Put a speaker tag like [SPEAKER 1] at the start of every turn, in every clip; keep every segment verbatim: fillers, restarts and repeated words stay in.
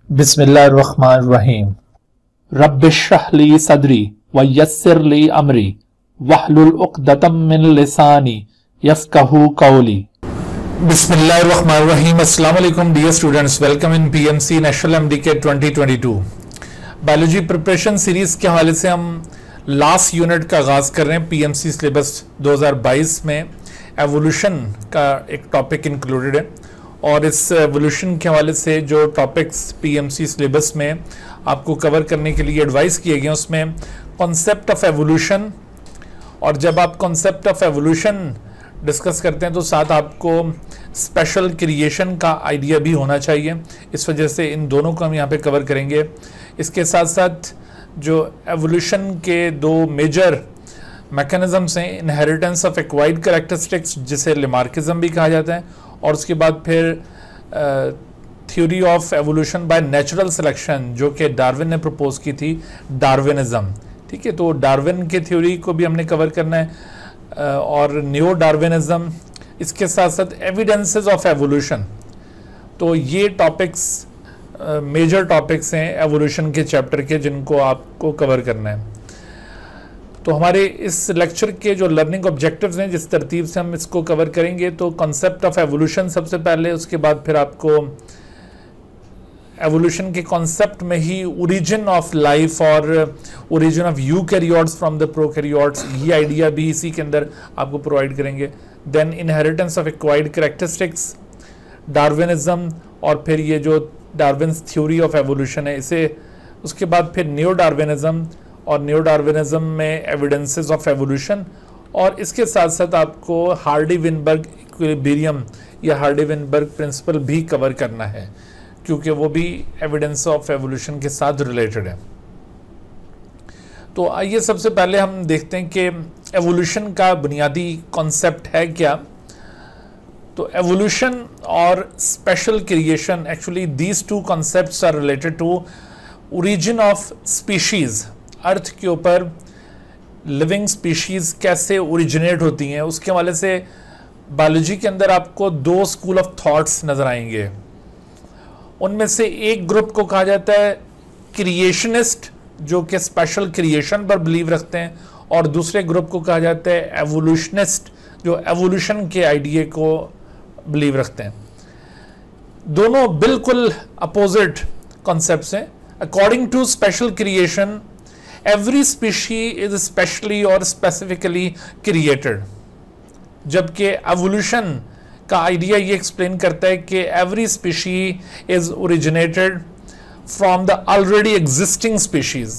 [SPEAKER 1] बिस्मिल्लाहिर्रहमानिर्रहीम। रब्बिश्रह ली सदरी व यस्सिर ली अमरी वहलुल उक़दतम मिन लिसानी यफ़क़हू क़ौली। बिस्मिल्लाहिर्रहमानिर्रहीम। अस्सलाम वालेकुम dear students, welcome in PMC national MDK twenty twenty two biology preparation series के हवाले से हम लास्ट यूनिट का आगाज़ कर रहे हैं। पीएमसी सिलेबस दो हज़ार बाईस में एवोल्यूशन का एक टॉपिक इंक्लूडेड है और इस एवोल्यूशन के हवाले से जो टॉपिक्स पीएमसी सिलेबस में आपको कवर करने के लिए एडवाइस किए गए उसमें कॉन्सेप्ट ऑफ एवोल्यूशन, और जब आप कॉन्सेप्ट ऑफ एवोल्यूशन डिस्कस करते हैं तो साथ आपको स्पेशल क्रिएशन का आइडिया भी होना चाहिए। इस वजह से इन दोनों को हम यहाँ पे कवर करेंगे। इसके साथ साथ जो एवोल्यूशन के दो मेजर मैकेनिज्म्स हैं, इनहेरिटेंस ऑफ एक्वायर्ड कैरेक्टरिस्टिक्स जिसे लेमार्किज्म भी कहा जाता है, और उसके बाद फिर theory of evolution by natural selection जो कि डार्विन ने प्रपोज की थी, डार्विनिज्म। ठीक है, तो डार्विन की थ्योरी को भी हमने कवर करना है uh, और न्यू डार्विनिज्म, इसके साथ साथ एविडेंसेस ऑफ एवोल्यूशन। तो ये टॉपिक्स मेजर टॉपिक्स हैं एवोल्यूशन के चैप्टर के जिनको आपको कवर करना है। तो हमारे इस लेक्चर के जो लर्निंग ऑब्जेक्टिव्स हैं, जिस तरतीब से हम इसको कवर करेंगे, तो कॉन्सेप्ट ऑफ एवोल्यूशन सबसे पहले, उसके बाद फिर आपको एवोल्यूशन के कॉन्सेप्ट में ही ओरिजिन ऑफ लाइफ और origin of eukaryotes from the prokaryotes, ये आइडिया भी इसी के अंदर आपको प्रोवाइड करेंगे। Then inheritance of acquired characteristics, Darwinism, और फिर ये जो डार्विन्स थ्योरी ऑफ एवोल्यूशन है इसे, उसके बाद फिर न्यू डार्विनिज्म, और न्यू डार्विनिज्म में एविडेंसेस ऑफ एवोल्यूशन, और इसके साथ साथ आपको हार्डी-विनबर्ग इक्विलिब्रियम या हार्डी-विनबर्ग प्रिंसिपल भी कवर करना है, क्योंकि वो भी एविडेंस ऑफ एवोल्यूशन के साथ रिलेटेड है। तो आइए सबसे पहले हम देखते हैं कि एवोल्यूशन का बुनियादी कॉन्सेप्ट है क्या। तो एवोल्यूशन और special creation, actually these two concepts are related to origin of species. Earth के ऊपर लिविंग स्पीशीज़ कैसे ओरिजिनेट होती हैं, उसके हवाले से बायोलॉजी के अंदर आपको दो स्कूल ऑफ थॉट्स नज़र आएंगे। उनमें से एक ग्रुप को कहा जाता है क्रिएशनिस्ट, जो कि स्पेशल क्रिएशन पर बिलीव रखते हैं, और दूसरे ग्रुप को कहा जाता है एवोल्यूशनिस्ट, जो एवोल्यूशन के आइडिया को बिलीव रखते हैं। दोनों बिल्कुल अपोजिट कॉन्सेप्ट्स हैं। According to special creation, every species is specially or specifically created, जबकि एवोल्यूशन का आइडिया ये एक्सप्लेन करता है कि every species is originated from the already existing species,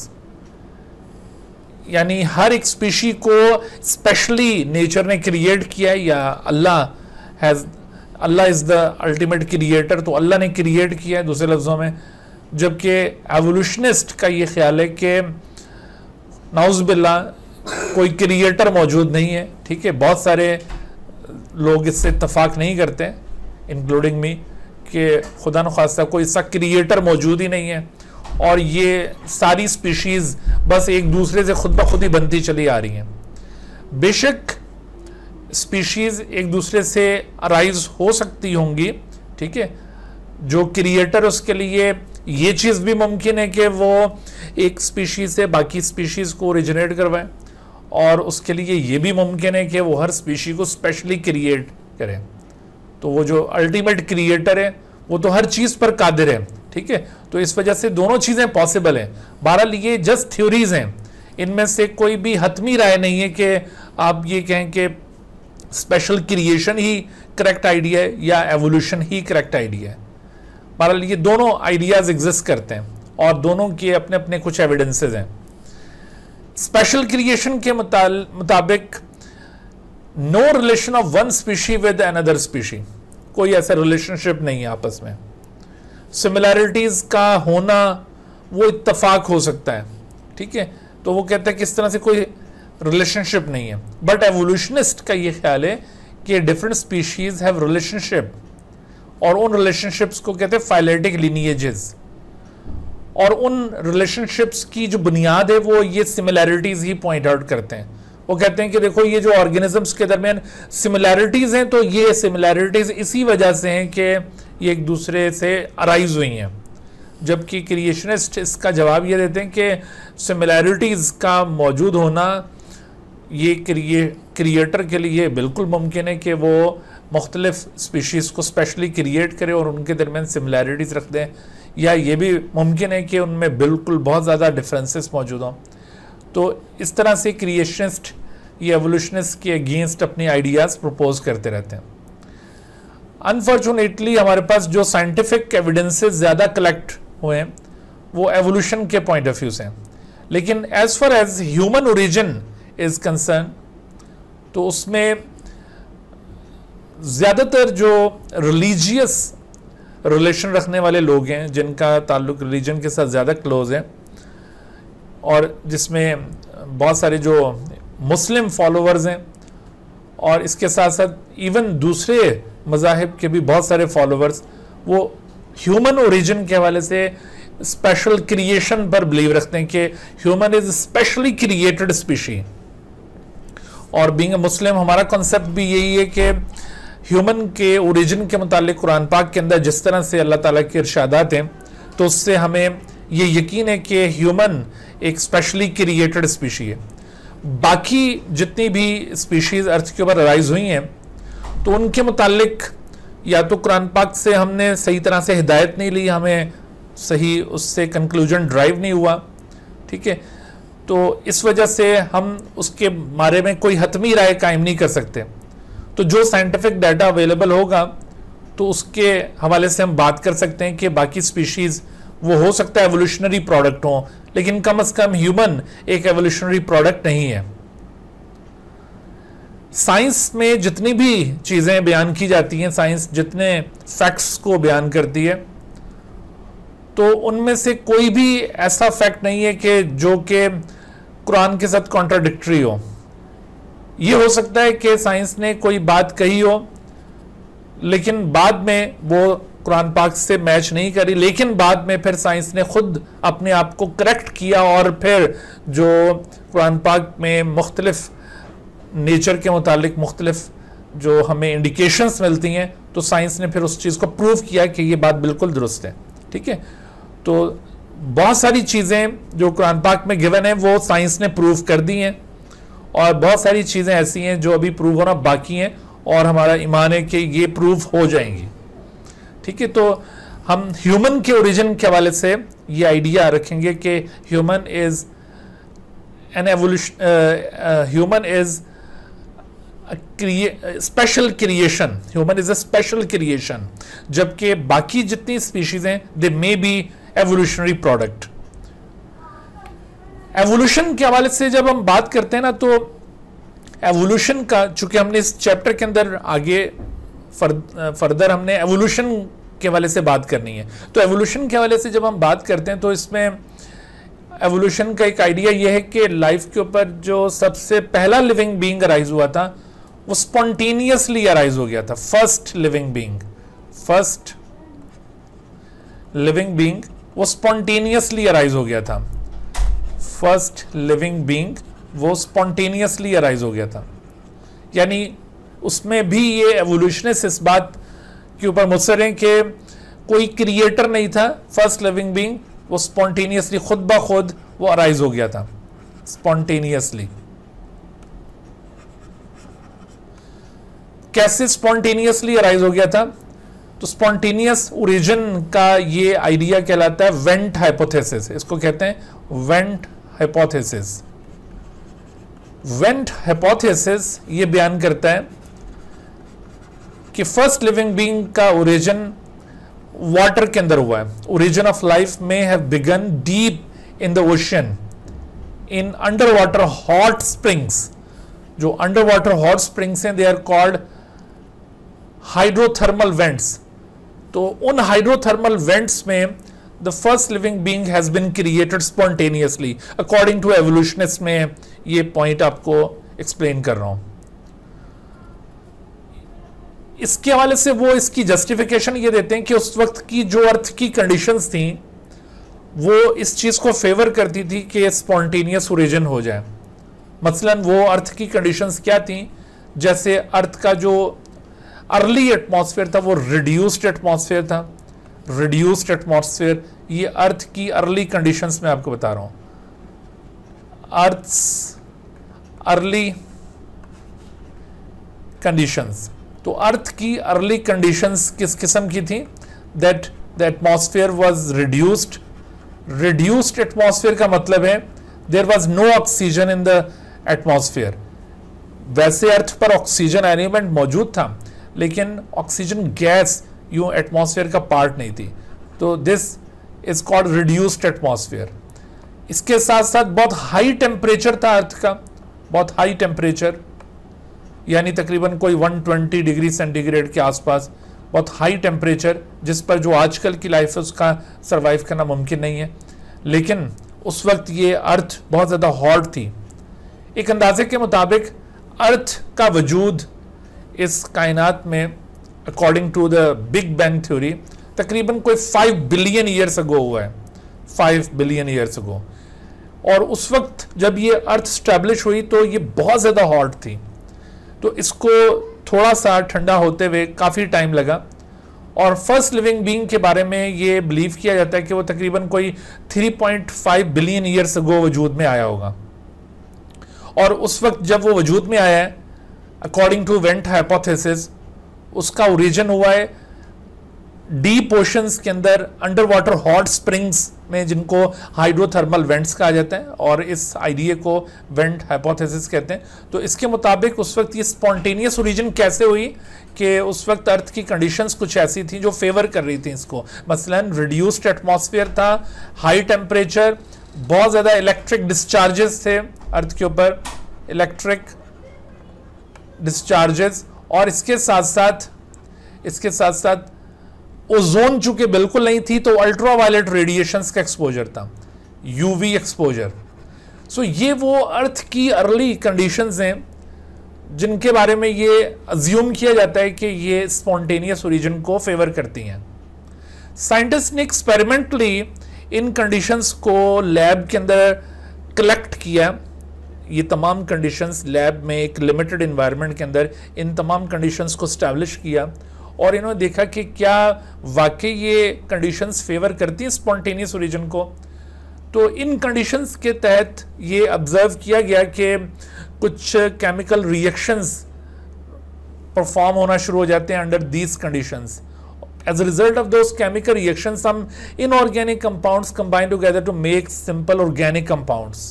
[SPEAKER 1] यानी हर एक स्पीशी को स्पेशली नेचर ने क्रिएट किया है, या अल्लाह हैज अल्लाह इज द अल्टीमेट क्रिएटर, तो अल्लाह ने क्रिएट किया है दूसरे लफ्जों में। जबकि एवोल्यूशनिस्ट का ये ख्याल है कि नाउज़ बिल्ला कोई क्रिएटर मौजूद नहीं है। ठीक है, बहुत सारे लोग इससे इत्तफाक नहीं करते, इंक्लूडिंग मी, कि खुदा न खास्ता कोई ऐसा क्रिएटर मौजूद ही नहीं है, और ये सारी स्पीशीज़ बस एक दूसरे से खुद ब खुद ही बनती चली आ रही हैं। बेशक स्पीशीज़ एक दूसरे से अराइज हो सकती होंगी, ठीक है, जो क्रिएटर उसके लिए ये चीज़ भी मुमकिन है कि वो एक स्पीशीज़ से बाकी स्पीशीज़ को ओरिजिनेट करवाएं, और उसके लिए ये भी मुमकिन है कि वो हर स्पीशी को स्पेशली क्रिएट करें। तो वो जो अल्टीमेट क्रिएटर है वो तो हर चीज़ पर कादिर है। ठीक है, तो इस वजह से दोनों चीज़ें पॉसिबल हैं। बहरहाल ये जस्ट थ्योरीज हैं, इनमें से कोई भी हतमी राय नहीं है कि आप ये कहें कि स्पेशल क्रिएशन ही करेक्ट आइडिया है या एवोल्यूशन ही करेक्ट आइडिया है। बहरहाल ये दोनों आइडियाज एग्जिस्ट करते हैं और दोनों के अपने अपने कुछ एविडेंसेस हैं। स्पेशल क्रिएशन के मुताबिक no relation of one species with another species, कोई ऐसा रिलेशनशिप नहीं है आपस में। सिमिलैरिटीज का होना वो इत्तफाक हो सकता है, ठीक है, तो वो कहते हैं कि इस तरह से कोई रिलेशनशिप नहीं है। बट एवोल्यूशनिस्ट का ये ख्याल है कि डिफरेंट स्पीशीज हैव रिलेशनशिप, और उन रिलेशनशिप्स को कहते हैं फाइलेटिक लिनिएजेस, और उन रिलेशनशिप्स की जो बुनियाद है वो ये सिमिलैरिटीज ही पॉइंट आउट करते हैं। वो कहते हैं कि देखो ये जो ऑर्गेनिजम्स के दरमियान सिमिलैरिटीज हैं, तो ये सिमिलैरिटीज इसी वजह से हैं कि ये एक दूसरे से अराइज हुई हैं। जबकि क्रिएशनिस्ट इसका जवाब ये देते हैं कि सिमिलैरिटीज़ का मौजूद होना ये क्रिए क्रिएटर के लिए बिल्कुल मुमकिन है कि वो मुख्तलिफ स्पीशीज़ को स्पेशली क्रिएट करे और उनके दरमियान सिमिलैरिटीज़ रख दें, या ये भी मुमकिन है कि उनमें बिल्कुल बहुत ज़्यादा डिफरेंसेस मौजूद हों। तो इस तरह से क्रिएशनिस्ट ये एवोल्यूशनिस्ट के अगेंस्ट अपनी आइडियाज़ प्रपोज करते रहते हैं। अनफॉर्चुनेटली हमारे पास जो साइंटिफिक एविडेंसेस ज़्यादा कलेक्ट हुए हैं वो एवोल्यूशन के पॉइंट ऑफ व्यू से हैं, लेकिन as far as human origin is concern तो उसमें ज़्यादातर जो रिलीजियस रिलेशन रखने वाले लोग हैं, जिनका ताल्लुक रिलीजन के साथ ज़्यादा क्लोज है, और जिसमें बहुत सारे जो मुस्लिम फॉलोअर्स हैं और इसके साथ साथ इवन दूसरे मज़ाहिब के भी बहुत सारे फॉलोअर्स, वो ह्यूमन ओरिजिन के हवाले से स्पेशल क्रिएशन पर बिलीव रखते हैं कि human is specially created species. और बीइंग अ मुस्लिम हमारा कॉन्सेप्ट भी यही है कि ह्यूमन के ओरिजिन के मुतालिक कुरान पाक के अंदर जिस तरह से अल्लाह ताला के इरशादात हैं, तो उससे हमें ये यकीन है कि ह्यूमन एक स्पेशली क्रिएटेड स्पीशी है। बाकी जितनी भी स्पीशीज़ अर्थ के ऊपर राइज हुई हैं तो उनके मुतालिक या तो कुरान पाक से हमने सही तरह से हिदायत नहीं ली, हमें सही उससे कंक्लूजन ड्राइव नहीं हुआ, ठीक है। तो इस वजह से हम उसके बारे में कोई हतमी राय कायम नहीं कर सकते। तो जो साइंटिफिक डाटा अवेलेबल होगा तो उसके हवाले से हम बात कर सकते हैं कि बाकी स्पीशीज़ वो हो सकता है एवोल्यूशनरी प्रोडक्ट हो, लेकिन कम से कम ह्यूमन एक एवोल्यूशनरी प्रोडक्ट नहीं है। साइंस में जितनी भी चीज़ें बयान की जाती हैं, साइंस जितने फैक्ट्स को बयान करती है, तो उनमें से कोई भी ऐसा फैक्ट नहीं है कि जो कि कुरान के साथ कॉन्ट्राडिक्टरी हो। ये हो सकता है कि साइंस ने कोई बात कही हो लेकिन बाद में वो कुरान पाक से मैच नहीं करी, लेकिन बाद में फिर साइंस ने खुद अपने आप को करेक्ट किया और फिर जो कुरान पाक में मुख्तलिफ नेचर के मुतालिक मुख्तलिफ जो हमें इंडिकेशंस मिलती हैं, तो साइंस ने फिर उस चीज़ को प्रूव किया कि ये बात बिल्कुल दुरुस्त है, ठीक है। तो बहुत सारी चीज़ें जो कुरान पाक में गिवन है वो साइंस ने प्रूव कर दी हैं, और बहुत सारी चीज़ें ऐसी हैं जो अभी प्रूव होना बाकी हैं और हमारा ईमान है कि ये प्रूव हो जाएंगी, ठीक है। तो हम ह्यूमन के ओरिजिन के हवाले से ये आइडिया रखेंगे कि human is an evolution, human is special creation, human is a special creation, जबकि बाकी जितनी स्पीशीज हैं they may be evolutionary product. Evolution के हवाले से जब हम बात करते हैं ना, तो एवोल्यूशन का, चूंकि हमने इस चैप्टर के अंदर आगे फर, फर्दर हमने एवोल्यूशन के हवाले से बात करनी है, तो एवोल्यूशन के हवाले से जब हम बात करते हैं तो इसमें एवोल्यूशन का एक आइडिया यह है कि लाइफ के ऊपर जो सबसे पहला लिविंग बीइंग अराइज हुआ था वो स्पॉन्टेनियसली अराइज हो गया था। First living being first living being वो स्पॉन्टेनियसली अराइज हो गया था। फर्स्ट लिविंग बीइंग वो स्पॉन्टेनियसली अराइज हो गया था, यानी उसमें भी ये एवोल्यूशनिस्ट इस बात के ऊपर मुसर हैं कि कोई क्रिएटर नहीं था। फर्स्ट लिविंग बीइंग वो स्पॉन्टेनियसली खुद ब खुद वो अराइज हो गया था, स्पॉन्टेनियसली। कैसे स्पॉन्टेनियसली अराइज हो गया था? तो स्पॉन्टेनियस ओरिजिन का ये आइडिया कहलाता है वेंट हाइपोथेसिस, इसको कहते हैं वेंट हाइपोथेसिस। वेंट हाइपोथेसिस ये बयान करता है कि फर्स्ट लिविंग बीइंग का ओरिजिन वाटर के अंदर हुआ है। Origin of life may have begun deep in the ocean in under water hot springs. जो अंडर वाटर हॉट स्प्रिंग्स हैं they are called hydrothermal vents. तो उन हाइड्रोथर्मल वेंट्स में the first living being has been created spontaneously according to evolutionist. में ये point आपको explain कर रहा हूं। इसके हवाले से वो इसकी जस्टिफिकेशन ये देते हैं कि उस वक्त की जो अर्थ की कंडीशंस थी वो इस चीज को फेवर करती थी कि स्पॉन्टेनियस ओरिजिन हो जाए। मसलन वो अर्थ की कंडीशंस क्या थी? जैसे अर्थ का जो अर्ली एटमॉस्फेयर था वो रिड्यूस्ड एटमॉस्फेयर था। रिड्यूस्ड एटमॉस्फेयर ये अर्थ की अर्ली कंडीशंस में आपको बता रहा हूं, अर्थ्स अर्ली कंडीशंस। तो अर्थ की अर्ली कंडीशंस किस किस्म की थी? That the atmosphere was reduced. Reduced atmosphere का मतलब है there was no oxygen in the atmosphere. वैसे अर्थ पर ऑक्सीजन एलिमेंट मौजूद था, लेकिन ऑक्सीजन गैस यूं एटमॉस्फेयर का पार्ट नहीं थी। तो this is called reduced atmosphere. इसके साथ साथ बहुत हाई टेम्परेचर था अर्थ का, बहुत हाई टेम्परेचर, यानी तकरीबन कोई एक सौ बीस डिग्री सेंटीग्रेड के आसपास बहुत हाई टेम्परेचर, जिस पर जो आजकल की लाइफ है उसका सरवाइव करना मुमकिन नहीं है। लेकिन उस वक्त ये अर्थ बहुत ज़्यादा हॉट थी। एक अंदाजे के मुताबिक अर्थ का वजूद इस कायनात में according to the big bang theory तकरीबन कोई फाइव बिलियन ईयर्स अगो हुआ है, फाइव बिलियन ईयर्स अगो। और उस वक्त जब ये अर्थ स्टैब्लिश हुई तो ये बहुत ज़्यादा हॉट थी, तो इसको थोड़ा सा ठंडा होते हुए काफ़ी टाइम लगा। और फर्स्ट लिविंग बीइंग के बारे में ये बिलीव किया जाता है कि वो तकरीबन कोई three point five billion years ago वजूद में आया होगा। और उस वक्त जब वो वजूद में आया है, अकॉर्डिंग टू वेंट हाइपोथेसिस, उसका ओरिजिन हुआ है डीप ओशंस के अंदर अंडर वाटर हॉट स्प्रिंग्स में, जिनको हाइड्रोथर्मल वेंट्स कहा जाता है, और इस आइडिया को वेंट हाइपोथेसिस कहते हैं। तो इसके मुताबिक उस वक्त ये स्पॉन्टेनियस ओरिजिन कैसे हुई कि उस वक्त अर्थ की कंडीशंस कुछ ऐसी थी जो फेवर कर रही थी इसको। मसलन रिड्यूस्ड एटमॉस्फेयर था, हाई टेम्परेचर, बहुत ज़्यादा इलेक्ट्रिक डिस्चार्जेस थे अर्थ के ऊपर, इलेक्ट्रिक डिस्चार्जेस, और इसके साथ साथ इसके साथ साथ ओजोन चूंकि बिल्कुल नहीं थी, तो अल्ट्रावायलेट रेडिएशंस का एक्सपोजर था, यूवी एक्सपोजर। सो ये वो अर्थ की अर्ली कंडीशंस हैं जिनके बारे में ये अज्यूम किया जाता है कि ये स्पॉन्टेनियस ओरिजिन को फेवर करती हैं। साइंटिस्ट ने एक्सपेरिमेंटली इन कंडीशंस को लैब के अंदर कलेक्ट किया। ये तमाम कंडीशंस लैब में एक लिमिटेड इन्वायरमेंट के अंदर इन तमाम कंडीशंस को स्टैब्लिश किया, और इन्होंने देखा कि क्या वाकई ये कंडीशंस फेवर करती हैं स्पॉन्टेनियस ओरिजिन को। तो इन कंडीशंस के तहत ये ऑब्जर्व किया गया कि कुछ केमिकल रिएक्शंस परफॉर्म होना शुरू हो जाते हैं under these conditions. As a result of those chemical reactions, some inorganic compounds combine together to make simple organic compounds.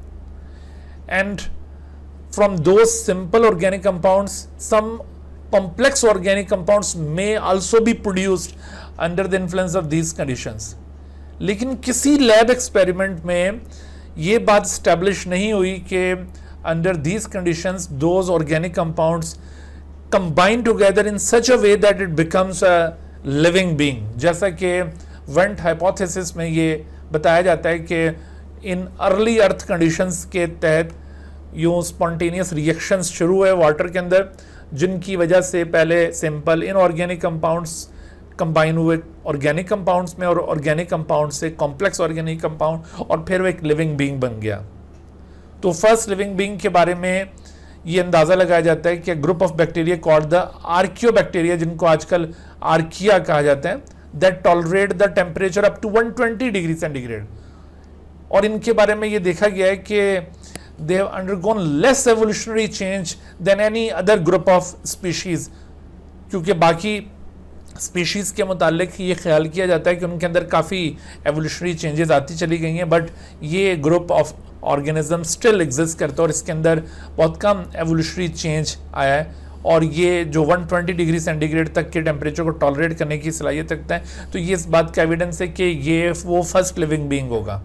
[SPEAKER 1] And from those simple organic compounds, some complex organic compounds may also be produced under the influence of these conditions. लेकिन किसी lab experiment में ये बात establish नहीं हुई कि under these conditions those organic compounds combine together in such a way that it becomes a living being. जैसा कि वेंट हाइपोथेसिस में ये बताया जाता है कि इन अर्ली अर्थ कंडीशंस के तहत यूं स्पॉन्टेनियस रिएक्शंस शुरू हुए वाटर के अंदर, जिनकी वजह से पहले सिंपल इनऑर्गेनिक कंपाउंड्स कंबाइन हुए ऑर्गेनिक कंपाउंड्स में, और ऑर्गेनिक कंपाउंड से कॉम्प्लेक्स ऑर्गेनिक कंपाउंड, और फिर वो एक लिविंग बीइंग बन गया। तो फर्स्ट लिविंग बीइंग के बारे में ये अंदाज़ा लगाया जाता है कि group of bacteria called the archaeobacteria, जिनको आजकल आर्किया कहा जाता है, that tolerate the temperature up to one twenty degree centigrade. और इनके बारे में ये देखा गया है कि they have undergone less evolutionary change than any other group of species, क्योंकि बाकी स्पीशीज के मुतालिक ये ख्याल किया जाता है कि उनके अंदर काफ़ी एवोल्यूशनरी चेंजेस आती चली गई हैं, बट ये group of organism still exist करता है और इसके अंदर बहुत कम एवोल्यूशनरी चेंज आया है, और ये जो वन ट्वेंटी डिग्री सेंटीग्रेड तक के टेम्परेचर को टॉलरेट करने की सलाहियत रखता है। तो ये इस बात का एविडेंस है कि ये वो फर्स्ट लिविंग बीइंग होगा।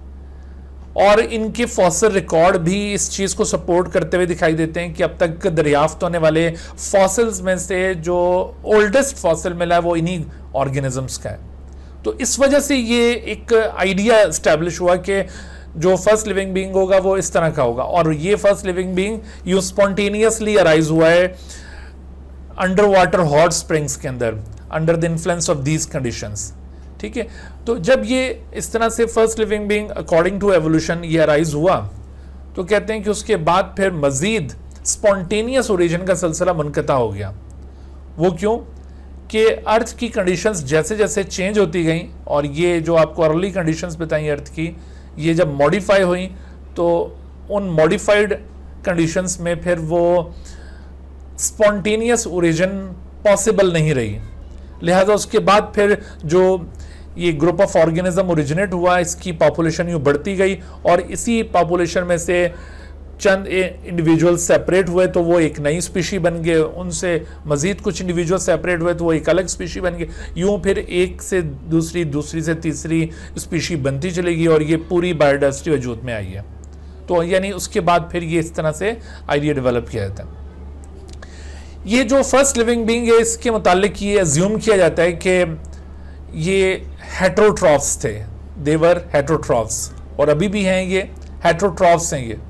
[SPEAKER 1] और इनके फॉसिल रिकॉर्ड भी इस चीज़ को सपोर्ट करते हुए दिखाई देते हैं कि अब तक दरियाफ्त होने वाले फॉसिल्स में से जो ओल्डेस्ट फॉसिल मिला है वो इन्हीं ऑर्गेनिजम्स का है। तो इस वजह से ये एक आइडिया इस्टेब्लिश हुआ कि जो फर्स्ट लिविंग बीइंग होगा वो इस तरह का होगा, और ये फर्स्ट लिविंग बीइंग यू स्पॉन्टेनियसली अराइज हुआ है अंडर वाटर हॉट स्प्रिंग्स के अंदर, under the influence of these conditions. ठीक है, तो जब ये इस तरह से first living being according to evolution ये अराइज हुआ, तो कहते हैं कि उसके बाद फिर मजीद स्पॉन्टेनियस ओरिजिन का सिलसिला मुनक़ता हो गया। वो क्यों कि अर्थ की कंडीशंस जैसे जैसे चेंज होती गई, और ये जो आपको अर्ली कंडीशंस बताई अर्थ की, ये जब मॉडिफाई हुई तो उन मॉडिफाइड कंडीशंस में फिर वो स्पॉन्टेनियस ओरिजिन पॉसिबल नहीं रही। लिहाजा उसके बाद फिर जो ये ग्रुप ऑफ ऑर्गेनिज्म ओरिजिनेट हुआ, इसकी पॉपुलेशन यूँ बढ़ती गई, और इसी पॉपुलेशन में से चंद इंडिविजुअल सेपरेट हुए तो वो एक नई स्पीशी बन गए, उनसे मज़ीद कुछ इंडिविजुअल सेपरेट हुए तो वो एक अलग स्पीशी बन गए, यूँ फिर एक से दूसरी, दूसरी से तीसरी स्पीशी बनती चलेगी, और ये पूरी बायोडाइवर्सिटी वजूद में आई है। तो यानी उसके बाद फिर ये इस तरह से आइडिया डेवलप किया जाता है। ये जो फर्स्ट लिविंग बीइंग है, इसके मुतालिक ये अज्यूम किया जाता है कि ये हेट्रोट्रॉफ्स थे, देवर हेट्रोट्रॉफ्स, और अभी भी हैं ये हेट्रोट्रॉफ्स हैं ये,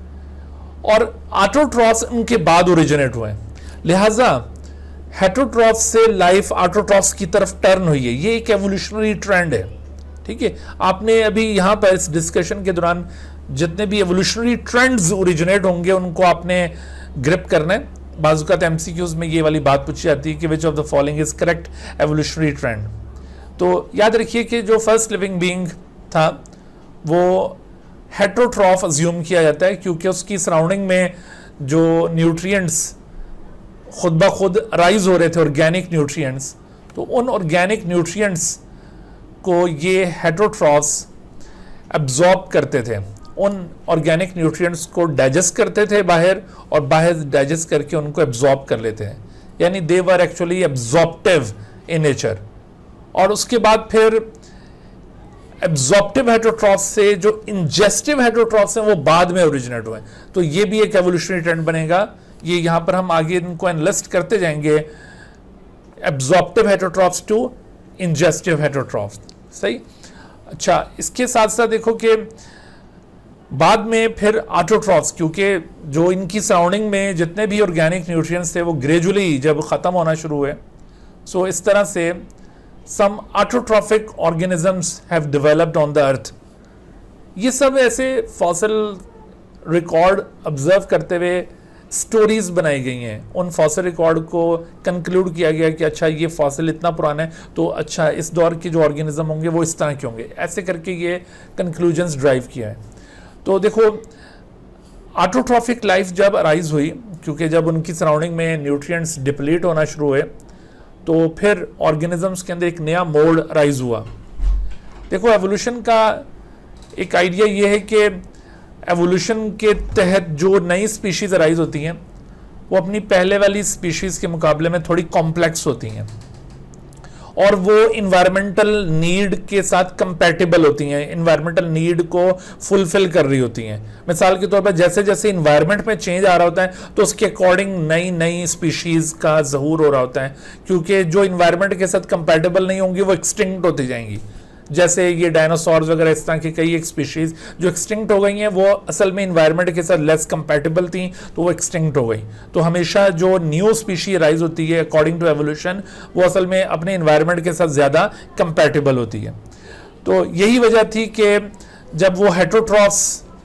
[SPEAKER 1] और ऑटोट्रॉफ्स उनके बाद ओरिजिनेट हुए। लिहाजा हेट्रोट्रॉफ्स से लाइफ ऑटोट्रॉफ्स की तरफ टर्न हुई है, ये एक एवोल्यूशनरी ट्रेंड है। ठीक है, आपने अभी यहाँ पर इस डिस्कशन के दौरान जितने भी एवोल्यूशनरी ट्रेंड्स ओरिजिनेट होंगे उनको आपने ग्रिप करना है। बाज़ एमसीक्यूज में ये वाली बात पूछी जाती है कि which of the following is correct evolutionary trend. तो याद रखिए कि जो फर्स्ट लिविंग बीइंग था वो हेट्रोट्रॉफ अज्यूम किया जाता है, क्योंकि उसकी सराउंडिंग में जो न्यूट्रिएंट्स खुद ब खुद राइज हो रहे थे, ऑर्गेनिक न्यूट्रिएंट्स, तो उन ऑर्गेनिक न्यूट्रिएंट्स को ये हेट्रोट्रॉफ्स एब्जॉर्ब करते थे, उन ऑर्गेनिक न्यूट्रिएंट्स को डाइजेस्ट करते थे बाहर, और बाहर डाइजेस्ट करके उनको एब्जॉर्ब कर लेते हैं, यानी they were actually absorptive in nature. और उसके बाद फिर एब्जॉर्प्टिव हेट्रोट्रॉफ्स से जो इंजेस्टिव हेट्रोट्रॉफ्स हैं वो बाद में ओरिजिनेट हुए। तो ये भी एक एवोल्यूशनरी ट्रेंड बनेगा, ये यहाँ पर हम आगे इनको एनालिस्ट करते जाएंगे, absorptive heterotrophs to ingestive heterotrophs. सही। अच्छा, इसके साथ साथ देखो कि बाद में फिर ऑटोट्रॉफ्स, क्योंकि जो इनकी सराउंडिंग में जितने भी ऑर्गेनिक न्यूट्रिएंट्स थे वो ग्रेजुअली जब ख़त्म होना शुरू हुए, सो इस तरह से some autotrophic organisms have developed on the earth। ये सब ऐसे फॉसिल रिकॉर्ड ऑब्जर्व करते हुए स्टोरीज बनाई गई हैं, उन फॉसिल रिकॉर्ड को कंक्लूड किया गया कि अच्छा ये फॉसिल इतना पुराना है तो अच्छा इस दौर के जो ऑर्गेनिज्म होंगे वो इस तरह के होंगे, ऐसे करके ये कंक्लूजन्स ड्राइव किया है। तो देखो ऑटोट्रॉफिक लाइफ जब अराइज हुई, क्योंकि जब उनकी सराउंडिंग में न्यूट्रिएंट्स डिप्लीट होना शुरू हुए तो फिर ऑर्गेनिजम्स के अंदर एक नया मोड राइज हुआ। देखो एवोल्यूशन का एक आइडिया ये है कि एवोल्यूशन के तहत जो नई स्पीशीज राइज होती हैं वो अपनी पहले वाली स्पीशीज के मुकाबले में थोड़ी कॉम्प्लेक्स होती हैं, और वो इन्वायरमेंटल नीड के साथ कंपैटिबल होती हैं, इन्वायरमेंटल नीड को फुलफिल कर रही होती हैं। मिसाल के तौर पर जैसे जैसे इन्वायरमेंट में चेंज आ रहा होता है तो उसके अकॉर्डिंग नई नई स्पीशीज़ का ज़हूर हो रहा होता है, क्योंकि जो इन्वायरमेंट के साथ कंपैटिबल नहीं होंगी वो एक्सटिंक्ट होती जाएंगी। जैसे ये डायनासोर्स वगैरह इस तरह की कई एक स्पीशीज़ जो एक्सटिंक्ट हो गई हैं वो असल में इन्वायरमेंट के साथ लेस कंपैटिबल थी तो वो एक्सटिंक्ट हो गई। तो हमेशा जो न्यू स्पीशी राइज होती है अकॉर्डिंग टू एवोल्यूशन वो असल में अपने इन्वायरमेंट के साथ ज़्यादा कंपैटिबल होती है। तो यही वजह थी कि जब वो हेट्रोट्रॉफ्स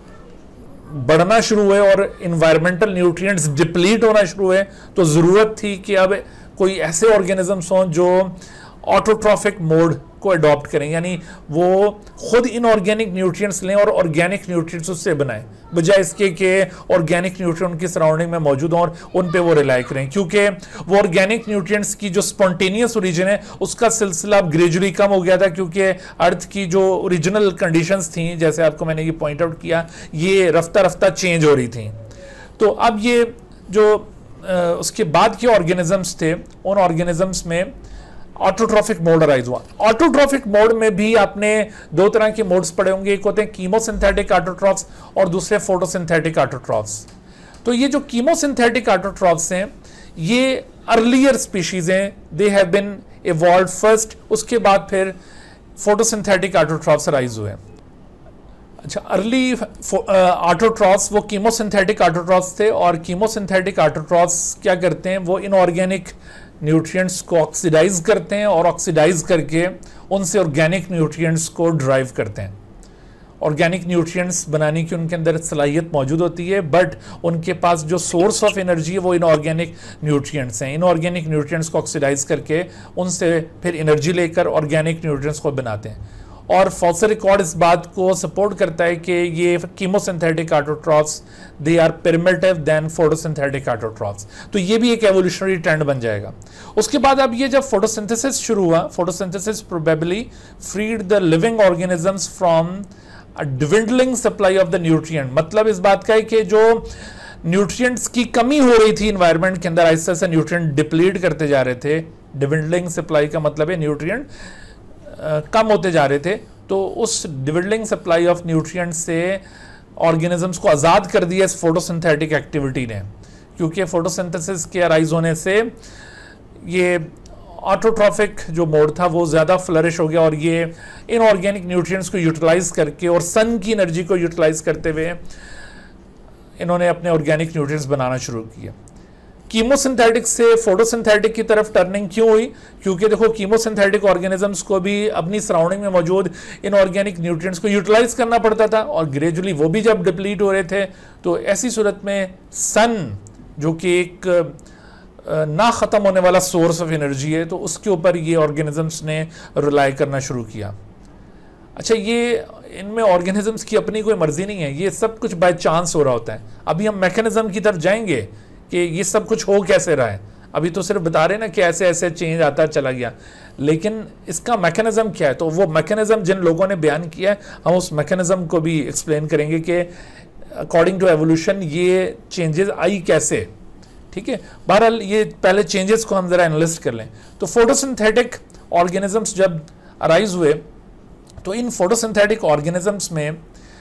[SPEAKER 1] बढ़ना शुरू हुए और इन्वायरमेंटल न्यूट्रिएंट्स डिप्लीट होना शुरू हुए तो ज़रूरत थी कि अब कोई ऐसे ऑर्गेनिजम्स हों जो ऑटोट्रॉफिक मोड को अडॉप्ट करें, यानी वो खुद इनऑर्गेनिक न्यूट्रिएंट्स लें और ऑर्गेनिक न्यूट्रिएंट्स उससे बनाएं, बजाय इसके कि ऑर्गेनिक न्यूट्रिएंट उनकी सराउंडिंग में मौजूद हों और उन पे वो रिलाई करें, क्योंकि वो ऑर्गेनिक न्यूट्रिएंट्स की जो स्पॉन्टेनियस ओरिजिन है उसका सिलसिला अब ग्रेजुअली कम हो गया था, क्योंकि अर्थ की जो ओरिजिनल कंडीशंस थी, जैसे आपको मैंने ये पॉइंट आउट किया, ये रफ्ता रफ्ता चेंज हो रही थी। तो अब ये जो आ, उसके बाद के ऑर्गेनिजम्स थे उन ऑर्गेनिजम्स में ऑटोट्रॉफिक मोड राइज हुआ। ऑटोट्रॉफिक मोड में भी आपने दो तरह के मोड्स पढ़े होंगे, एक होते हैं कीमोसिंथेटिक ऑटोट्रॉफ्स और दूसरे फोटोसिंथेटिक ऑटोट्रॉफ्स। तो ये जो कीमोसिंथेटिक ऑटोट्रॉफ्स हैं ये अर्लियर स्पीशीज हैं, they have been evolved first, उसके बाद फिर फोटोसिंथेटिक ऑटोट्रॉफ्स राइज हुए। अच्छा, अर्ली ऑटोट्रॉफ्स वो कीमोसिंथेटिक ऑटोट्रॉफ्स थे, और कीमोसिंथेटिक ऑटोट्रॉफ्स क्या करते हैं, वो इनऑर्गेनिक न्यूट्रिएंट्स को ऑक्सीडाइज करते हैं और ऑक्सीडाइज करके उनसे ऑर्गेनिक न्यूट्रिएंट्स को ड्राइव करते हैं। ऑर्गेनिक न्यूट्रिएंट्स बनाने की उनके अंदर सलाहियत मौजूद होती है, बट उनके पास जो सोर्स ऑफ एनर्जी है वो इनऑर्गेनिक न्यूट्रिएंट्स हैं। इनऑर्गेनिक न्यूट्रिएंट्स को ऑक्सीडाइज करके उनसे फिर एनर्जी लेकर ऑर्गेनिक न्यूट्रिएंट्स को बनाते हैं। और फॉस्फर रिकॉर्ड इस बात को सपोर्ट करता है कि ये chemosynthetic autotrophs they are primitive than photosynthetic autotrophs. तो ये भी एक एवोल्यूशनरी ट्रेंड बन जाएगा। उसके बाद अब ये जब फोटोसिंथेसिस शुरू हुआ, photosynthesis probably freed the living organisms from dwindling supply of the nutrient. मतलब इस बात का है कि जो न्यूट्रिएंट्स की कमी हो रही थी इन्वायरमेंट के अंदर, आहिस्ता से न्यूट्रिएंट डिप्लीट करते जा रहे थे। डिविंडलिंग सप्लाई का मतलब है न्यूट्रिएंट कम होते जा रहे थे, तो उस डिविंडलिंग सप्लाई ऑफ न्यूट्रिएंट्स से ऑर्गेनिजम्स को आज़ाद कर दिया इस फोटोसिंथेटिक एक्टिविटी ने, क्योंकि फोटोसिंथेसिस के अराइज होने से ये ऑटोट्रॉफिक जो मोड था वो ज़्यादा फ्लरिश हो गया और ये इनऑर्गेनिक न्यूट्रिएंट्स को यूटिलाइज करके और सन की एनर्जी को यूटिलाइज करते हुए इन्होंने अपने ऑर्गेनिक न्यूट्रिएंट्स बनाना शुरू किया। कीमोसिंथेटिक से फोटोसिंथेटिक की तरफ टर्निंग क्यों हुई? क्योंकि देखो कीमोसिंथेटिक ऑर्गेनिजम्स को भी अपनी सराउंडिंग में मौजूद इनऑर्गेनिक न्यूट्रिएंट्स को यूटिलाइज करना पड़ता था और ग्रेजुअली वो भी जब डिप्लीट हो रहे थे, तो ऐसी सूरत में सन जो कि एक ना ख़त्म होने वाला सोर्स ऑफ एनर्जी है, तो उसके ऊपर ये ऑर्गेनिजम्स ने रिलाई करना शुरू किया। अच्छा, ये इनमें ऑर्गेनिजम्स की अपनी कोई मर्जी नहीं है, ये सब कुछ बाय चांस हो रहा होता है। अभी हम मैकेनिज्म की तरफ जाएंगे कि ये सब कुछ हो कैसे रहा है। अभी तो सिर्फ बता रहे ना कि ऐसे ऐसे चेंज आता चला गया, लेकिन इसका मैकेनिज्म क्या है, तो वो मैकेनिज्म जिन लोगों ने बयान किया है, हम उस मैकेनिज्म को भी एक्सप्लेन करेंगे कि अकॉर्डिंग टू एवोल्यूशन ये चेंजेस आई कैसे। ठीक है, बहरहाल ये पहले चेंजेस को हम जरा एनालिस्ट कर लें। तो फोटोसिंथेटिक ऑर्गेनिजम्स जब अराइज हुए, तो इन फोटोसिंथेटिक ऑर्गेनिजम्स में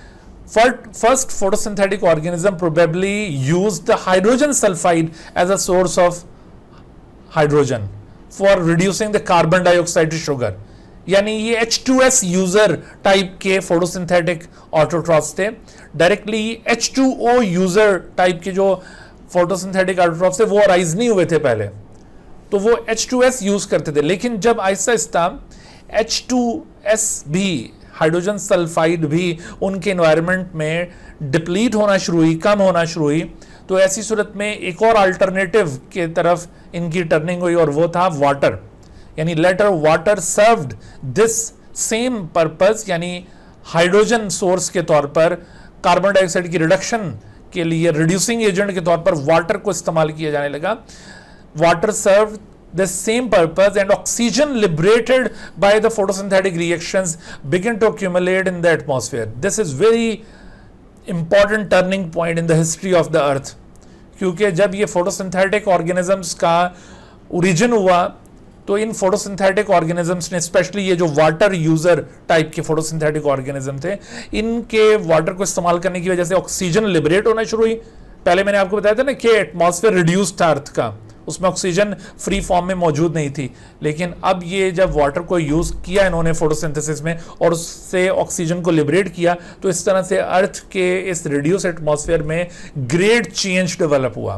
[SPEAKER 1] first photosynthetic organism probably used the hydrogen sulphide as a source of hydrogen for reducing the carbon dioxide to sugar. यानी ये H two S user type के फोटोसिंथेटिक ऑटोट्रॉफ्स थे। Directly H two O user type के जो photosynthetic autotrophs थे वो arise नहीं हुए थे पहले, तो वो एच टू एस यूज करते थे। लेकिन जब आहिस्ता आहिस्ता एच टू एस भी, हाइड्रोजन सल्फाइड भी उनके एनवायरनमेंट में डिप्लीट होना शुरू हुई, कम होना शुरू हुई, तो ऐसी सूरत में एक और अल्टरनेटिव के तरफ इनकी टर्निंग हुई और वो था वाटर। यानी later water served this same purpose, यानी हाइड्रोजन सोर्स के तौर पर कार्बन डाइऑक्साइड की रिडक्शन के लिए रिड्यूसिंग एजेंट के तौर पर वाटर को इस्तेमाल किया जाने लगा। Water serve the same purpose and oxygen liberated by the photosynthetic reactions begin to accumulate in the atmosphere. This is very important turning point in the history of the earth, क्योंकि जब ये photosynthetic organisms का origin हुआ, तो इन photosynthetic organisms ने, specially ये जो वाटर यूजर टाइप के फोटोसिंथेटिक ऑर्गेनिज्म थे, इनके वाटर को इस्तेमाल करने की वजह से ऑक्सीजन लिबरेट होना शुरू हुई। पहले मैंने आपको बताया था ना कि एटमॉस्फेयर रिड्यूस था अर्थ का, उसमें ऑक्सीजन फ्री फॉर्म में मौजूद नहीं थी, लेकिन अब ये जब वाटर को यूज किया इन्होंने फोटोसिंथेसिस में और उससे ऑक्सीजन को लिबरेट किया, तो इस तरह से अर्थ के इस रिड्यूस एटमॉस्फेयर में ग्रेट चेंज डेवलप हुआ।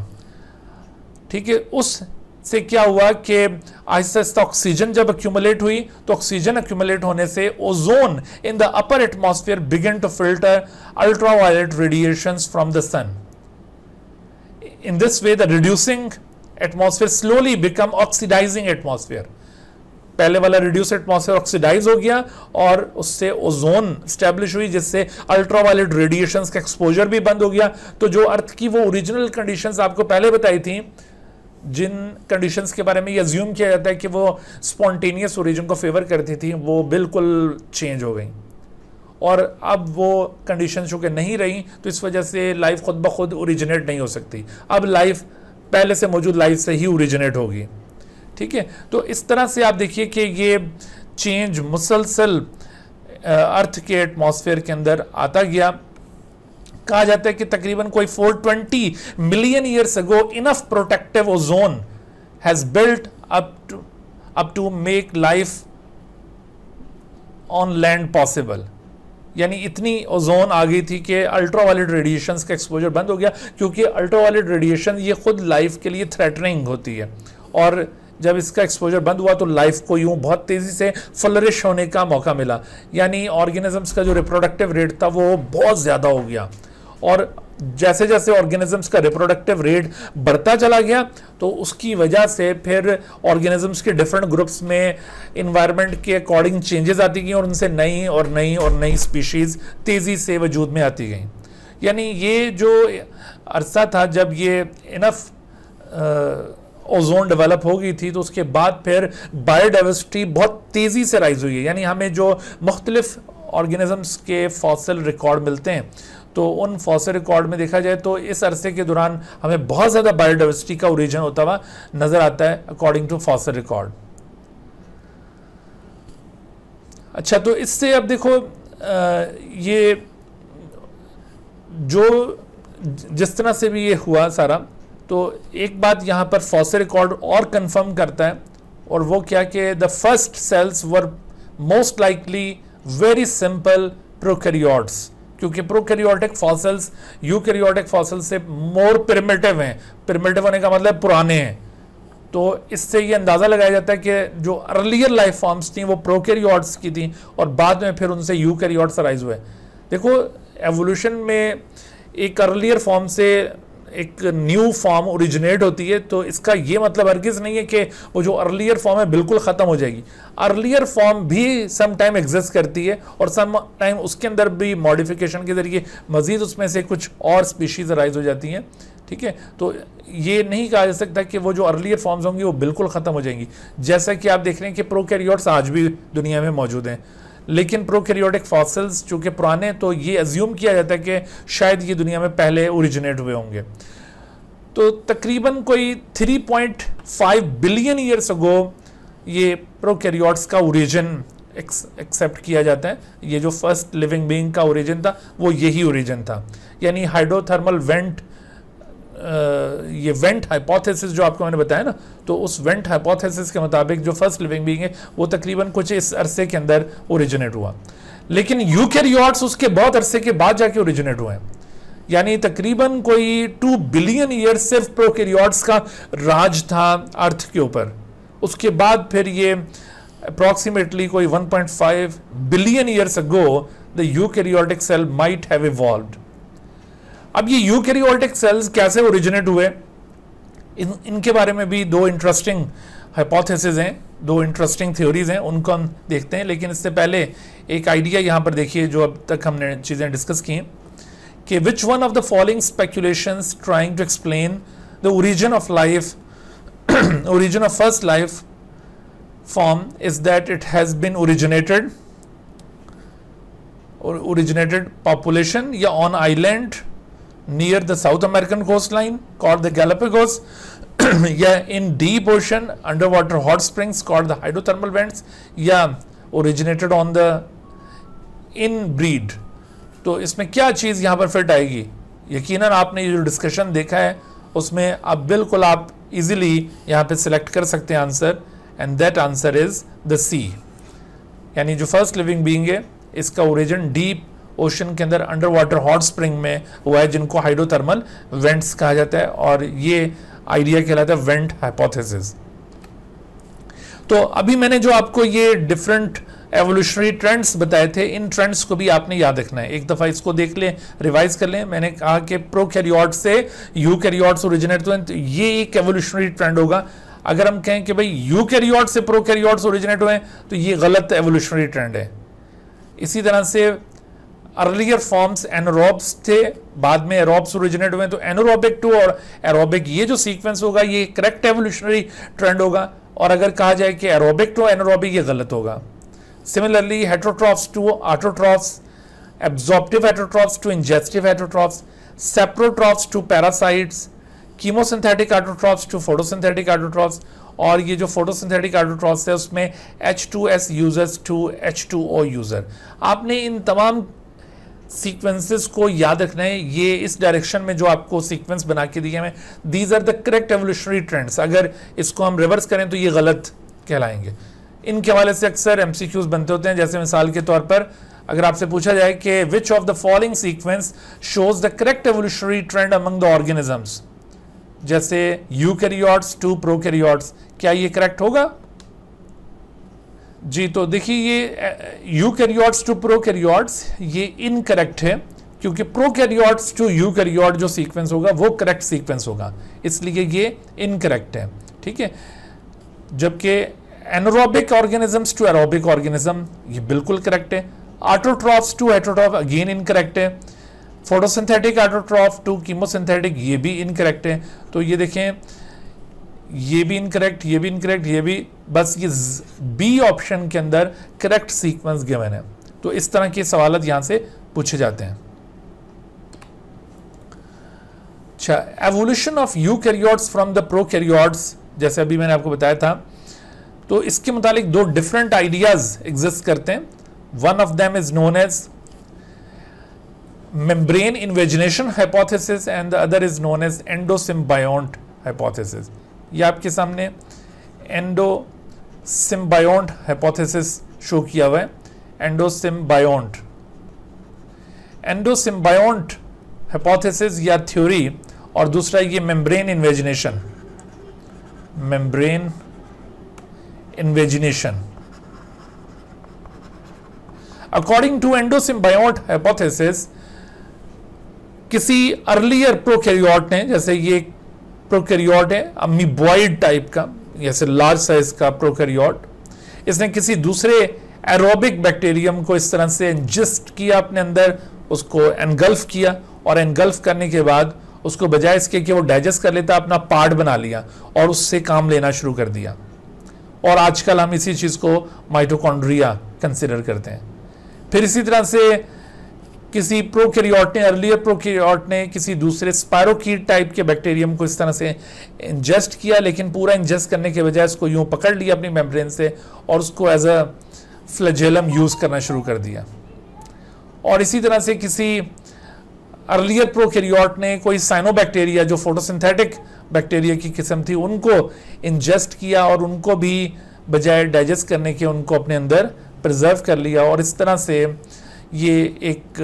[SPEAKER 1] ठीक है, उस से क्या हुआ कि आहिस्ता आहिस्ता ऑक्सीजन जब एक्यूमुलेट हुई, तो ऑक्सीजन एक्यूमुलेट होने से ozone in the upper atmosphere begin to filter ultraviolet radiations from the sun. In this way the reducing atmosphere slowly become oxidising atmosphere. पहले वाला रिड्यूस एटमॉस्फेयर ऑक्सीडाइज हो गया और उससे ओजोन स्टैब्लिश हुई, जिससे अल्ट्रावायलेट रेडिएशंस का एक्सपोजर भी बंद हो गया। तो जो अर्थ की वो ओरिजिनल कंडीशंस आपको पहले बताई थी, जिन कंडीशंस के बारे में ये अज्यूम किया जाता है कि वो स्पॉन्टेनियस ओरिजिन को फेवर करती थी, वो बिल्कुल चेंज हो गई और अब वो कंडीशंस चूंकि नहीं रही, तो इस वजह से लाइफ खुद ब खुद ओरिजिनेट नहीं हो सकती। अब लाइफ पहले से मौजूद लाइफ से ही ओरिजिनेट होगी। ठीक है, तो इस तरह से आप देखिए कि ये चेंज मुसलसल अर्थ के एटमॉस्फेयर के अंदर आता गया। कहा जाता है कि तकरीबन कोई चार सौ बीस million years ago enough protective ozone has built up to up to make life on land possible. यानी इतनी ओजोन आ गई थी कि अल्ट्रावायलेट रेडिएशंस का एक्सपोजर बंद हो गया, क्योंकि अल्ट्रावायलेट रेडिएशन ये खुद लाइफ के लिए थ्रेटनिंग होती है और जब इसका एक्सपोजर बंद हुआ तो लाइफ को यूं बहुत तेजी से फ्लरिश होने का मौका मिला, यानी ऑर्गेनिजम्स का जो रिप्रोडक्टिव रेट था वो बहुत ज्यादा हो गया। और जैसे जैसे ऑर्गेनिजम्स का रिप्रोडक्टिव रेट बढ़ता चला गया तो उसकी वजह से फिर ऑर्गेनिजम्स के डिफरेंट ग्रुप्स में इन्वायरमेंट के अकॉर्डिंग चेंजेस आती गई और उनसे नई और नई और नई स्पीशीज तेजी से वजूद में आती गई। यानी ये जो अरसा था जब ये इनफ ओजोन डेवलप हो गई थी तो उसके बाद फिर बायोडाइवर्सिटी बहुत तेजी से राइज हुई है। यानी हमें जो मुख्तलिफ ऑर्गेनिजम्स के फॉसिल रिकॉर्ड मिलते हैं तो उन फॉसिल रिकॉर्ड में देखा जाए तो इस अरसे के दौरान हमें बहुत ज़्यादा बायोडाइवर्सिटी का ओरिजिन होता हुआ नजर आता है अकॉर्डिंग टू फॉसिल रिकॉर्ड। अच्छा, तो इससे अब देखो आ, ये जो जिस तरह से भी ये हुआ सारा, तो एक बात यहाँ पर फॉसिल रिकॉर्ड और कंफर्म करता है, और वो क्या कि the first cells were most likely very simple prokaryotes, क्योंकि प्रोकैरियोटिक फॉसिल्स यूकैरियोटिक फॉसिल से मोर प्रिमिटिव हैं। प्रिमिटिव होने का मतलब पुराने हैं। तो इससे ये अंदाज़ा लगाया जाता है कि जो अर्लियर लाइफ फॉर्म्स थी वो प्रोकैरियोट्स की थी और बाद में फिर उनसे यूकैरियोट्स राइज हुए। देखो, एवोल्यूशन में एक अर्लियर फॉर्म से एक न्यू फॉर्म ओरिजिनेट होती है, तो इसका ये मतलब हरगिज़ नहीं है कि वो जो अर्लियर फॉर्म है बिल्कुल ख़त्म हो जाएगी। अर्लियर फॉर्म भी सम टाइम एग्जिस्ट करती है और सम टाइम उसके अंदर भी मॉडिफिकेशन के ज़रिए मज़ीद उसमें से कुछ और स्पीशीज़ राइज हो जाती हैं। ठीक है, तो ये नहीं कहा जा सकता कि वो जो अर्लियर फॉर्म्स होंगी वो बिल्कुल ख़त्म हो जाएंगी। जैसा कि आप देख रहे हैं कि प्रोकैरियोट्स आज भी दुनिया में मौजूद हैं, लेकिन प्रोकैरियोटिक फॉसिल्स चूँकि पुराने, तो ये अज्यूम किया जाता है कि शायद ये दुनिया में पहले ओरिजिनेट हुए होंगे। तो तकरीबन कोई three point five billion years ago ये प्रोकैरियोट्स का ओरिजिन एक्सेप्ट किया जाता है। ये जो फर्स्ट लिविंग बीइंग का ओरिजिन था वो यही ओरिजिन था। यानी हाइड्रोथर्मल वेंट, ये वेंट हाइपोथेसिस जो आपको मैंने बताया ना, तो उस वेंट हाइपोथेसिस के मुताबिक जो फर्स्ट लिविंग बीइंग है वो तकरीबन कुछ इस अरसे के अंदर ओरिजिनेट हुआ। लेकिन यूकैरियोट्स उसके बहुत अरसे के बाद जाके ओरिजिनेट हुए हैं। यानी तकरीबन कोई टू बिलियन ईयर सिर्फ प्रोकैरियोट्स का राज था अर्थ के ऊपर। उसके बाद फिर ये अप्रॉक्सीमेटली कोई one point five billion years ago the eukaryotic cell might have evolved. अब ये यूकैरियोटिक सेल्स कैसे ओरिजिनेट हुए, इन इनके बारे में भी दो इंटरेस्टिंग हाइपोथेसिस हैं, दो इंटरेस्टिंग थ्योरीज हैं, उनको हम देखते हैं। लेकिन इससे पहले एक आइडिया यहाँ पर देखिए जो अब तक हमने चीज़ें डिस्कस की हैं कि which one of the following speculations trying to explain the origin of life origin of first life form is that it has been originated originated population या on island near the South American coastline called the Galapagos या in deep ocean underwater hot springs called the hydrothermal vents या originated on the inbreed। तो इसमें क्या चीज़ यहाँ पर fit आएगी? यकीनन आपने ये जो डिस्कशन देखा है उसमें अब बिल्कुल आप इजीली यहाँ पे सिलेक्ट कर सकते हैं answer, and that answer is the C. यानी जो फर्स्ट लिविंग बीइंग है इसका ओरिजिन डीप ओशन के अंदर अंडर वाटर हॉट स्प्रिंग में हुआ है, जिनको हाइड्रोथर्मल वेंट्स कहा जाता है, और ये आइडिया कहलाता है वेंट हाइपोथेसिस। तो अभी मैंने जो आपको ये डिफरेंट एवोल्यूशनरी ट्रेंड्स बताए थे, इन ट्रेंड्स को भी आपने याद रखना है। एक दफ़ा इसको देख लें, रिवाइज कर लें। मैंने कहा कि प्रोकैरियोट से यूकैरियोट्स ओरिजिनेट हुए, तो ये एक एवोल्यूशनरी ट्रेंड होगा। अगर हम कहें कि भाई यूकैरियोट से प्रोकैरियोट्स ओरिजिनेट हुए तो ये गलत एवोल्यूशनरी ट्रेंड है। इसी तरह से अर्लियर फॉर्म्स एनारोब्स थे, बाद में एरोब्स ओरिजिनेट हुए, तो एनारोबिक टू और एरोबिक ये जो सीक्वेंस होगा ये करेक्ट एवोल्यूशनरी ट्रेंड होगा। और अगर कहा जाए कि एरोबिक टू एनारोबिक ये गलत होगा। Similarly heterotrophs to autotrophs, absorptive heterotrophs to ingestive heterotrophs, saprotrophs to parasites, chemosynthetic autotrophs to photosynthetic autotrophs, और ये जो फोटोसिंथेटिक ऑटोट्रॉफ्स है उसमें H two S users to H two O user. आपने इन तमाम सीक्वेंसेस को याद रखना है। ये इस डायरेक्शन में जो आपको सीक्वेंस बना के दिए हैं, these are the correct evolutionary trends. अगर इसको हम रिवर्स करें तो ये गलत कहलाएंगे। इनके हवाले से अक्सर एमसीक्यूज बनते होते हैं। जैसे मिसाल के तौर पर अगर आपसे पूछा जाए कि which of the following sequence shows the correct evolutionary trend among the organisms, जैसे यूकैरियोट्स टू प्रोकैरियोट्स, क्या ये करेक्ट होगा जी? तो देखिए ये यूकैरियोट्स टू प्रोकैरियोट्स ये इनकरेक्ट है, क्योंकि प्रोकैरियोट्स टू यूकैरियोट जो सीक्वेंस होगा वो करेक्ट सीक्वेंस होगा, इसलिए ये इनकरेक्ट है, ठीक है। जबकि anaerobic organisms to aerobic organism ये बिल्कुल करेक्ट है। Autotrophs to heterotroph again incorrect है। फोटोसिंथेटिक ऑटोट्रॉफ टू कीमोसिंथेटिक ये भी इनकरेक्ट है। तो ये देखें, ये भी इनकरेक्ट, ये भी इनकरेक्ट, ये भी, बस ये बी ऑप्शन के अंदर करेक्ट सीक्वेंस गिवन है। तो इस तरह के सवाल यहां से पूछे जाते हैं। अच्छा, evolution of eukaryotes from the prokaryotes, जैसे अभी मैंने आपको बताया था, तो इसके मुतालिक दो डिफरेंट आइडियाज एग्जिस्ट करते हैं। One of them is known as membrane invagination hypothesis and the other is known as endosymbiont hypothesis. ये आपके सामने एंडोसिम्बायोंट हाइपोथेसिस शो किया हुआ है। एंडोसिम्बायोंट एंडोसिम्बायोंट हाइपोथेसिस या थ्योरी, और दूसरा ये membrane invagination, membrane invagination. According to endosymbiont hypothesis, किसी अर्लियर प्रोकैरियोट ने, जैसे ये प्रोकैरियोट है अमीबॉइड टाइप का, जैसे लार्ज साइज का प्रोकैरियोट, इसने किसी दूसरे एरोबिक बैक्टीरियम को इस तरह से इंजेस्ट किया अपने अंदर, उसको एनगल्फ किया, और एनगल्फ करने के बाद उसको बजाय इसके कि वो डाइजेस्ट कर लेता, अपना पार्ट बना लिया और उससे काम लेना शुरू कर दिया। और आजकल हम इसी चीज को माइटोकॉन्ड्रिया कंसिडर करते हैं। फिर इसी तरह से किसी प्रोकैरियोट ने, अर्लियर प्रोकैरियोट ने किसी दूसरे स्पायरोकीट टाइप के बैक्टीरियम को इस तरह से इंजेस्ट किया, लेकिन पूरा इंजेस्ट करने के बजाय उसको यूं पकड़ लिया अपनी मेम्ब्रेन से और उसको एज अ फ्लैजेलम यूज करना शुरू कर दिया। और इसी तरह से किसी अर्लियर प्रोकैरियोट ने कोई साइनोबैक्टीरिया जो फोटोसिंथेटिक बैक्टीरिया की किस्म थी, उनको इंजेस्ट किया और उनको भी बजाय डाइजेस्ट करने के उनको अपने अंदर प्रिजर्व कर लिया, और इस तरह से ये एक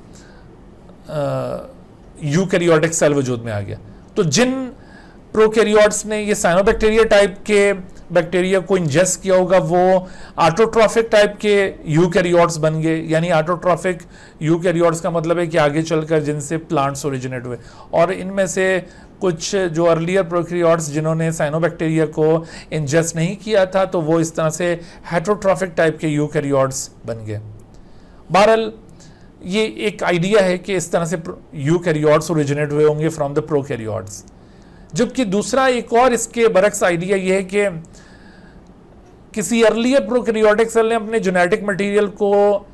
[SPEAKER 1] यूकैरियोटिक सेल वजूद में आ गया। तो जिन प्रोकैरियोट्स ने ये साइनोबैक्टीरिया टाइप के बैक्टीरिया को इंजेस्ट किया होगा, वो ऑटोट्रॉफिक टाइप के यूकैरियोट्स बन गए। यानी ऑटोट्रॉफिक यूकैरियोट्स का मतलब है कि आगे चलकर जिनसे प्लांट्स ओरिजिनेट हुए, और इनमें से कुछ जो अर्लियर प्रोकैरियोट्स जिन्होंने साइनोबैक्टीरिया को इंजेस्ट नहीं किया था, तो वो इस तरह से हेटेरोट्रॉफिक टाइप के यूकैरियोट्स बन गए। बहरहाल ये एक आइडिया है कि इस तरह से यूकैरियोट्स ओरिजिनेट हुए होंगे फ्रॉम द प्रोकैरियोट्स। जबकि दूसरा एक और इसके बरक्स आइडिया यह है कि किसी अर्लियर प्रोकैरियोटिक सेल ने अपने जेनेटिक मटेरियल को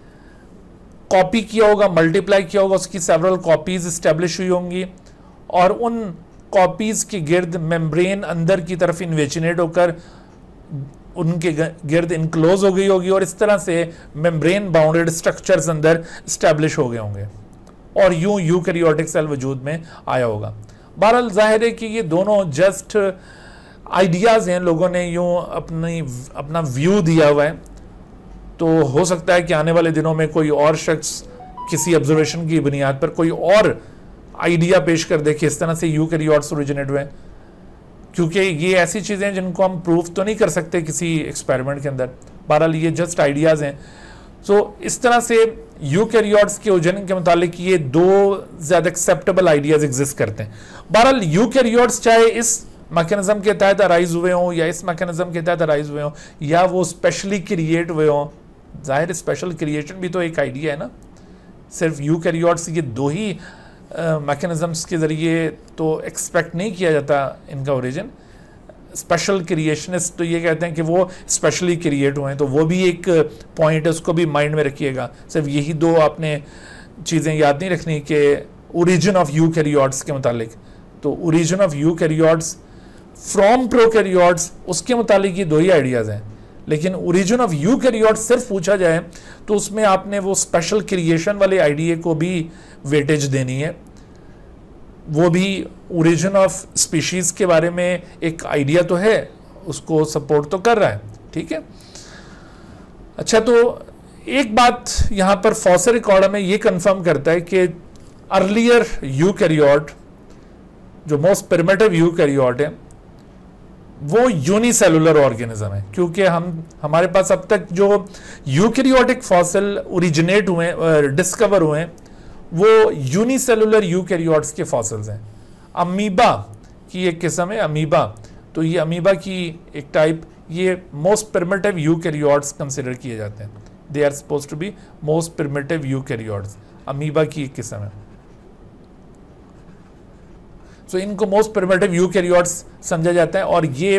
[SPEAKER 1] कॉपी किया होगा, मल्टीप्लाई किया होगा, उसकी सेवरल कॉपीज एस्टेब्लिश हुई होंगी, और उन कॉपीज के गिर्द मेम्ब्रेन अंदर की तरफ इन्वेजिनेट होकर उनके गिर्द इनक्लोज हो गई होगी, और इस तरह से मेम्ब्रेन बाउंडेड स्ट्रक्चर्स अंदर एस्टेब्लिश हो गए होंगे, और यूं यूकैरियोटिक सेल वजूद में आया होगा। बहरहाल जाहिर है कि ये दोनों जस्ट आइडियाज़ हैं, लोगों ने यूं अपनी अपना व्यू दिया हुआ है। तो हो सकता है कि आने वाले दिनों में कोई और शख्स किसी ऑब्जर्वेशन की बुनियाद पर कोई और आइडिया पेश कर दे कि इस तरह से यूकैरियोट्स ओरिजिनेट हुए, क्योंकि ये ऐसी चीज़ें जिनको हम प्रूफ तो नहीं कर सकते किसी एक्सपेरिमेंट के अंदर। बहरहाल ये जस्ट आइडियाज़ हैं। सो so, इस तरह से यूकैरियोट्स के ओरिजिन के मुतालिक ये दो ज़्यादा एक्सेप्टेबल आइडियाज एग्जिस्ट करते हैं। बहरहाल यूकैरियोट्स चाहे इस मैकेनिज्म के तहत अराइज हुए हों या इस मैकेनिज्म के तहत अराइज हुए हों, या वो स्पेशली क्रिएट हुए हों, जाहिर स्पेशल क्रिएशन भी तो एक आइडिया है ना। सिर्फ यूकैरियोट्स ये दो ही मैकेनिज्म्स के ज़रिए तो एक्सपेक्ट नहीं किया जाता इनका ओरिजिन। स्पेशल क्रिएशनिस्ट तो ये कहते हैं कि वो स्पेशली क्रिएट हुए हैं, तो वो भी एक पॉइंट है, उसको भी माइंड में रखिएगा। सिर्फ यही दो आपने चीज़ें याद नहीं रखनी कि ओरिजिन ऑफ यूकैरियोट्स के मुतालिक। तो origin of eukaryotes from prokaryotes, उसके मुतालिक ये दो ही आइडियाज़ हैं। लेकिन ओरिजिन ऑफ यूकैरियोट्स सिर्फ पूछा जाए तो उसमें आपने वो स्पेशल क्रिएशन वाले आइडिया को भी वेटेज देनी है। वो भी ओरिजिन ऑफ स्पीशीज के बारे में एक आइडिया तो है, उसको सपोर्ट तो कर रहा है, ठीक है। अच्छा, तो एक बात यहाँ पर फॉसर रिकॉर्ड में ये कंफर्म करता है कि अर्लियर यूकैरियोट जो मोस्ट प्रिमिटिव यूकैरियोट है वो यूनिसेलुलर ऑर्गेनिज्म है, क्योंकि हम हमारे पास अब तक जो यूकैरियोटिक फॉसिल ओरिजिनेट हुए, डिस्कवर हुए हैं, वो यूनिसेलुलर यूकैरियोट्स के फॉसिल्स हैं। अमीबा की एक किस्म है अमीबा, तो ये अमीबा की एक टाइप, ये मोस्ट प्रिमिटिव यूकैरियोट्स कंसिडर किए जाते हैं। They are supposed to be most primitive eukaryotes, amoeba की एक किस्म है। सो so, इनको मोस्ट प्रिमिटिव यूकैरियोट्स समझा जाता है। और ये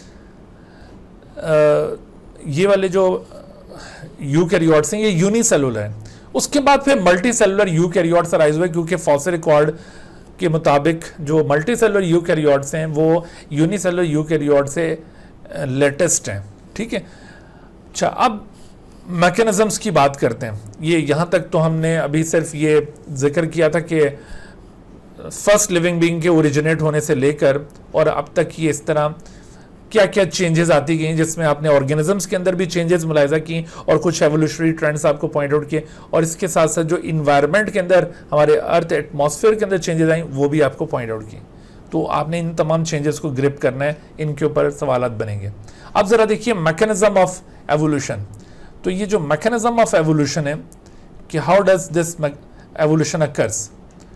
[SPEAKER 1] आ, ये वाले जो यूकैरियोट्स हैं ये यूनिसेलुलर हैं। उसके बाद फिर मल्टी सेलुलर यूकैरियोट्स अराइज हुए, क्योंकि फॉसिल रिकॉर्ड के मुताबिक जो मल्टी सेलुलर यूकैरियोट्स हैं वो यूनिसेलुलर यूकैरियोट से लेटेस्ट हैं। ठीक है, अच्छा अब मैकेनिज्म्स की बात करते हैं। ये यहाँ तक तो हमने अभी सिर्फ ये जिक्र किया था कि फर्स्ट लिविंग बीइंग के ओरिजिनेट होने से लेकर और अब तक ये इस तरह क्या क्या चेंजेस आती गई, जिसमें आपने ऑर्गेनिजम्स के अंदर भी चेंजेस मुलाहिजा की और कुछ एवोल्यूशनरी ट्रेंड्स आपको पॉइंट आउट किए, और इसके साथ साथ जो इन्वायरमेंट के अंदर हमारे अर्थ एटमॉस्फेयर के अंदर चेंजेस आई वो भी आपको पॉइंट आउट की। तो आपने इन तमाम चेंजेस को ग्रिप करना है, इनके ऊपर सवालात बनेंगे। अब जरा देखिए मैकेनिज्म ऑफ एवोल्यूशन। तो ये जो मैकेनिज्म ऑफ एवोल्यूशन है कि how does this evolution occurs,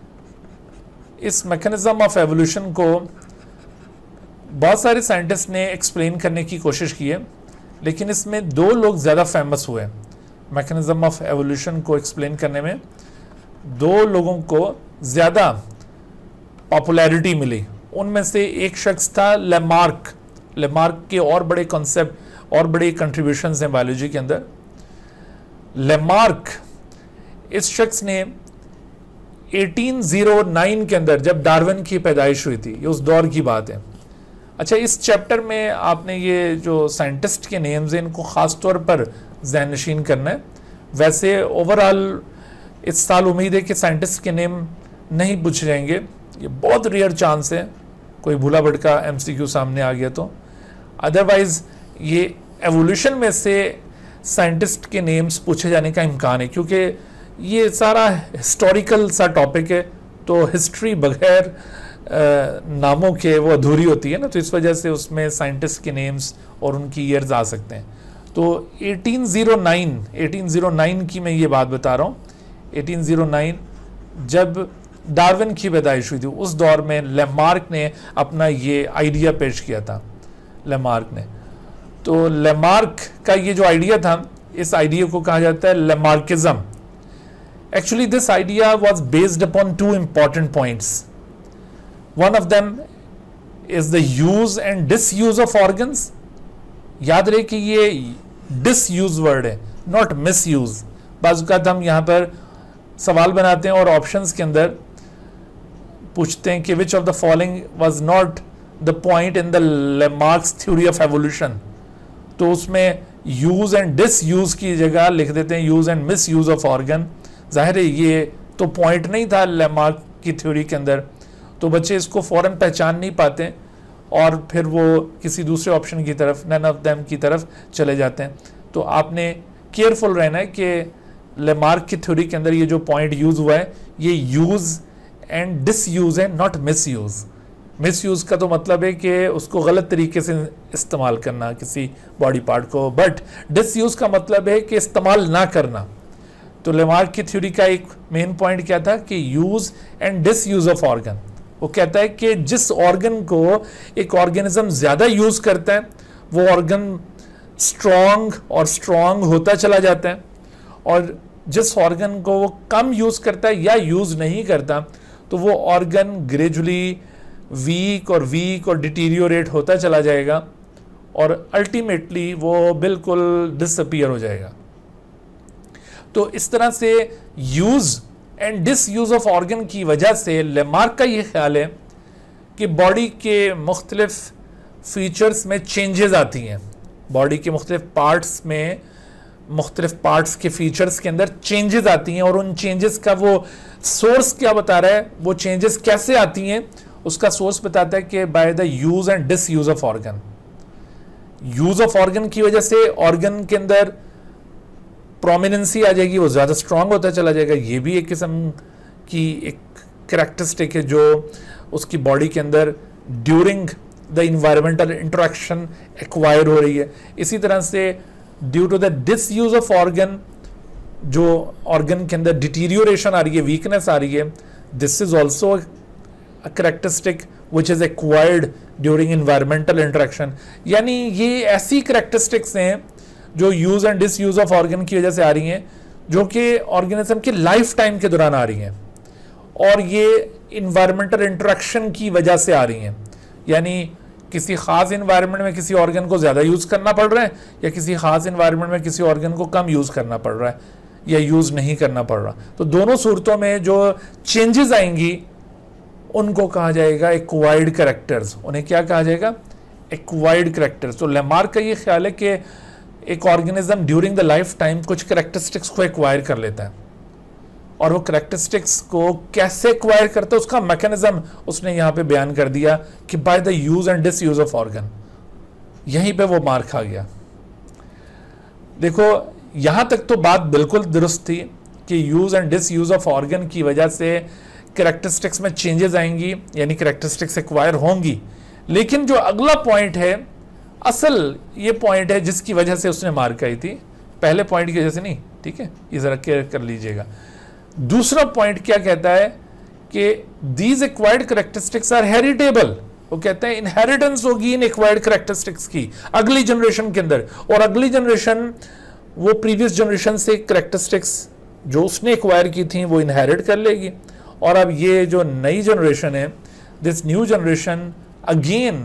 [SPEAKER 1] इस मैकेनिज्म ऑफ एवोल्यूशन को बहुत सारे साइंटिस्ट ने एक्सप्लेन करने की कोशिश की है, लेकिन इसमें दो लोग ज़्यादा फेमस हुए। मैकेनिज्म ऑफ एवोल्यूशन को एक्सप्लेन करने में दो लोगों को ज़्यादा पॉपुलैरिटी मिली। उनमें से एक शख्स था लेमार्क। लेमार्क के और बड़े कॉन्सेप्ट और बड़े कंट्रीब्यूशंस हैं बायोलॉजी के अंदर। लेमार्क, इस शख्स ने अठारह सौ नौ के अंदर जब डार्विन की पैदाइश हुई थी, ये उस दौर की बात है। अच्छा, इस चैप्टर में आपने ये जो साइंटिस्ट के नेम्स हैं इनको ख़ास तौर पर ज़हन नशीन करना है। वैसे ओवरऑल इस साल उम्मीद है कि साइंटिस्ट के नेम नहीं पूछे जाएंगे, ये बहुत रेयर चांस है कोई भूला भटका एमसीक्यू सामने आ गया तो। अदरवाइज ये एवोल्यूशन में से साइंटिस्ट के नेम्स पूछे जाने का इम्कान है, क्योंकि ये सारा हिस्टोरिकल सा टॉपिक है, तो हिस्ट्री बगैर नामों के वो अधूरी होती है ना, तो इस वजह से उसमें साइंटिस्ट के नेम्स और उनकी ईयर्स आ सकते हैं। तो अठारह सौ नौ अठारह सौ नौ की मैं ये बात बता रहा हूँ। अठारह सौ नौ जब डार्विन की पैदाइश हुई थी, उस दौर में लेमार्क ने अपना ये आइडिया पेश किया था। लेमार्क ने तो लेमार्क का ये जो आइडिया था, इस आइडिया को कहा जाता है Lamarckism. Actually, this idea was based upon two important points. One of them is the use and disuse of organs. याद रहे कि ये disuse word है, not misuse. बाज़ औक़ात हम यहाँ पर सवाल बनाते हैं और ऑप्शंस के अंदर पूछते हैं कि which of the following was not the point in the Lamarck's theory of evolution. तो उसमें use and disuse की जगह लिख देते हैं use and misuse of organ। जाहिर है ये तो पॉइंट नहीं था लेमार्क की थ्योरी के अंदर, तो बच्चे इसको फ़ौरन पहचान नहीं पाते और फिर वो किसी दूसरे ऑप्शन की तरफ, नन ऑफ देम की तरफ चले जाते हैं। तो आपने केयरफुल रहना है कि लेमार्क की थ्योरी के अंदर ये जो पॉइंट यूज़ हुआ है ये यूज़ एंड डिसयूज़ है, नॉट मिसयूज़। मिसयूज़ का तो मतलब है कि उसको गलत तरीके से इस्तेमाल करना किसी बॉडी पार्ट को, बट डिसयूज़ का मतलब है कि इस्तेमाल ना करना। तो लेमार्क की थ्योरी का एक मेन पॉइंट क्या था कि use and disuse of organ. वो कहता है कि जिस ऑर्गन को एक ऑर्गेनिज्म ज़्यादा यूज़ करता है वो ऑर्गन स्ट्रॉन्ग और स्ट्रॉन्ग होता चला जाता है, और जिस ऑर्गन को वो कम यूज़ करता है या यूज़ नहीं करता तो वो ऑर्गन ग्रेजुअली वीक और वीक और डिटीरियोरेट होता चला जाएगा और अल्टीमेटली वो बिल्कुल डिसअपीयर हो जाएगा। तो इस तरह से use and disuse of organ की वजह से लेमार्क का ये ख्याल है कि बॉडी के मुख्तलिफ फीचर्स में चेंजेस आती हैं, बॉडी के मुख्तलिफ पार्ट्स में मुख्तलिफ पार्ट्स के फीचर्स के अंदर चेंजेस आती हैं, और उन चेंजेस का वो सोर्स क्या बता रहा है, वो चेंजेस कैसे आती हैं उसका सोर्स बताता है कि by the use and disuse of organ. Use of organ की वजह से ऑर्गन के अंदर प्रोमिनेंसी आ जाएगी, वो ज़्यादा स्ट्रांग होता चला जाएगा। ये भी एक किस्म की एक करैक्टरिस्टिक है जो उसकी बॉडी के अंदर during the environmental interaction acquire हो रही है। इसी तरह से due to the disuse of organ, जो ऑर्गन के अंदर डिटीरियोरेशन आ रही है, वीकनेस आ रही है, this is also a characteristic which is acquired during environmental interaction. यानी ये ऐसी करेक्टरिस्टिक्स हैं जो use and disuse of organ की वजह से आ रही हैं, जो कि ऑर्गेनिज्म की लाइफ टाइम के दौरान आ रही हैं, और ये इन्वायरमेंटल इंटरेक्शन की वजह से आ रही हैं। यानी किसी खास इन्वायरमेंट में किसी ऑर्गन को ज़्यादा यूज़ करना पड़ रहा है, या किसी खास इन्वायरमेंट में किसी ऑर्गन को कम यूज़ करना पड़ रहा है, या यूज़ नहीं करना पड़ रहा। तो दोनों सूरतों में जो चेंजेस आएंगी उनको कहा जाएगा एक्वायर्ड कैरेक्टर्स। उन्हें क्या कहा जाएगा? Acquired characters. तो लेमार्क का ये ख्याल है कि एक organism during the life time कुछ कैरेक्टरिस्टिक्स को एक्वायर कर लेता है, और वो कैरेक्टरिस्टिक्स को कैसे एक्वायर करता है उसका मैकेनिज्म उसने यहाँ पे बयान कर दिया कि by the use and disuse of organ. यहीं पे वो मार खा गया। देखो यहाँ तक तो बात बिल्कुल दुरुस्त थी कि use and disuse of organ की वजह से कैरेक्टरिस्टिक्स में चेंजेस आएंगी, यानी कैरेक्टरिस्टिक्स एक्वायर होंगी। लेकिन जो अगला पॉइंट है, असल ये पॉइंट है जिसकी वजह से उसने मार खाई थी, पहले पॉइंट की वजह से नहीं, ठीक है, ये जरा केयर कर लीजिएगा। दूसरा पॉइंट क्या कहता है कि these acquired characteristics are heritable. वो कहते हैं इनहेरिटेंस होगी इन एक्वायर्ड कैरेक्टरिस्टिक्स की अगली जनरेशन के अंदर, और अगली जनरेशन वो प्रीवियस जनरेशन से कैरेक्टरिस्टिक्स जो उसने एक्वायर की थी वो इनहेरिट कर लेगी। और अब ये जो नई जनरेशन है, this new generation again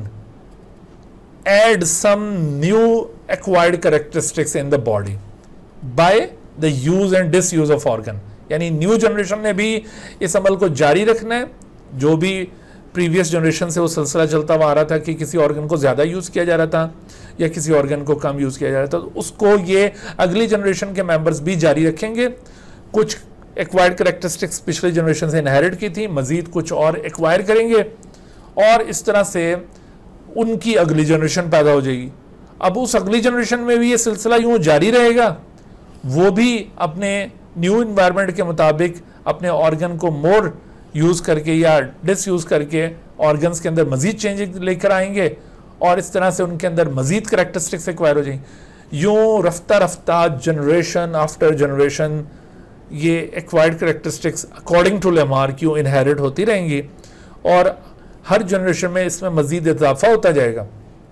[SPEAKER 1] add some new acquired characteristics in the body by the use and disuse of organ. यानी न्यू जनरेशन ने भी इस अमल को जारी रखना है, जो भी प्रीवियस जनरेशन से वो सिलसिला चलता हुआ आ रहा था कि किसी ऑर्गन को ज़्यादा यूज़ किया जा रहा था या किसी ऑर्गन को कम यूज़ किया जा रहा था, तो उसको ये अगली जनरेशन के मेंबर्स भी जारी रखेंगे। कुछ एक्वायर्ड कैरेक्टरिस्टिक्स पिछली जनरेशन से इनहेरिट की थी, मज़ीद कुछ और एक्वायर करेंगे, और इस तरह से उनकी अगली जनरेशन पैदा हो जाएगी। अब उस अगली जनरेशन में भी ये सिलसिला यूँ जारी रहेगा, वो भी अपने न्यू इन्वायरमेंट के मुताबिक अपने ऑर्गन को मोर यूज़ करके या डिस यूज़ करके ऑर्गन्स के अंदर मज़ीद चेंज लेकर आएंगे, और इस तरह से उनके अंदर मज़ीद करैक्टरिस्टिक्स एक्वायर हो जाएंगी। यूँ रफ्ता रफ्ता जनरेशन आफ्टर जनरेशन ये acquired characteristics according to Lamarck यूँ इनहेरिट होती रहेंगी, और हर जनरेशन में इसमें मज़ीद इजाफा होता जाएगा।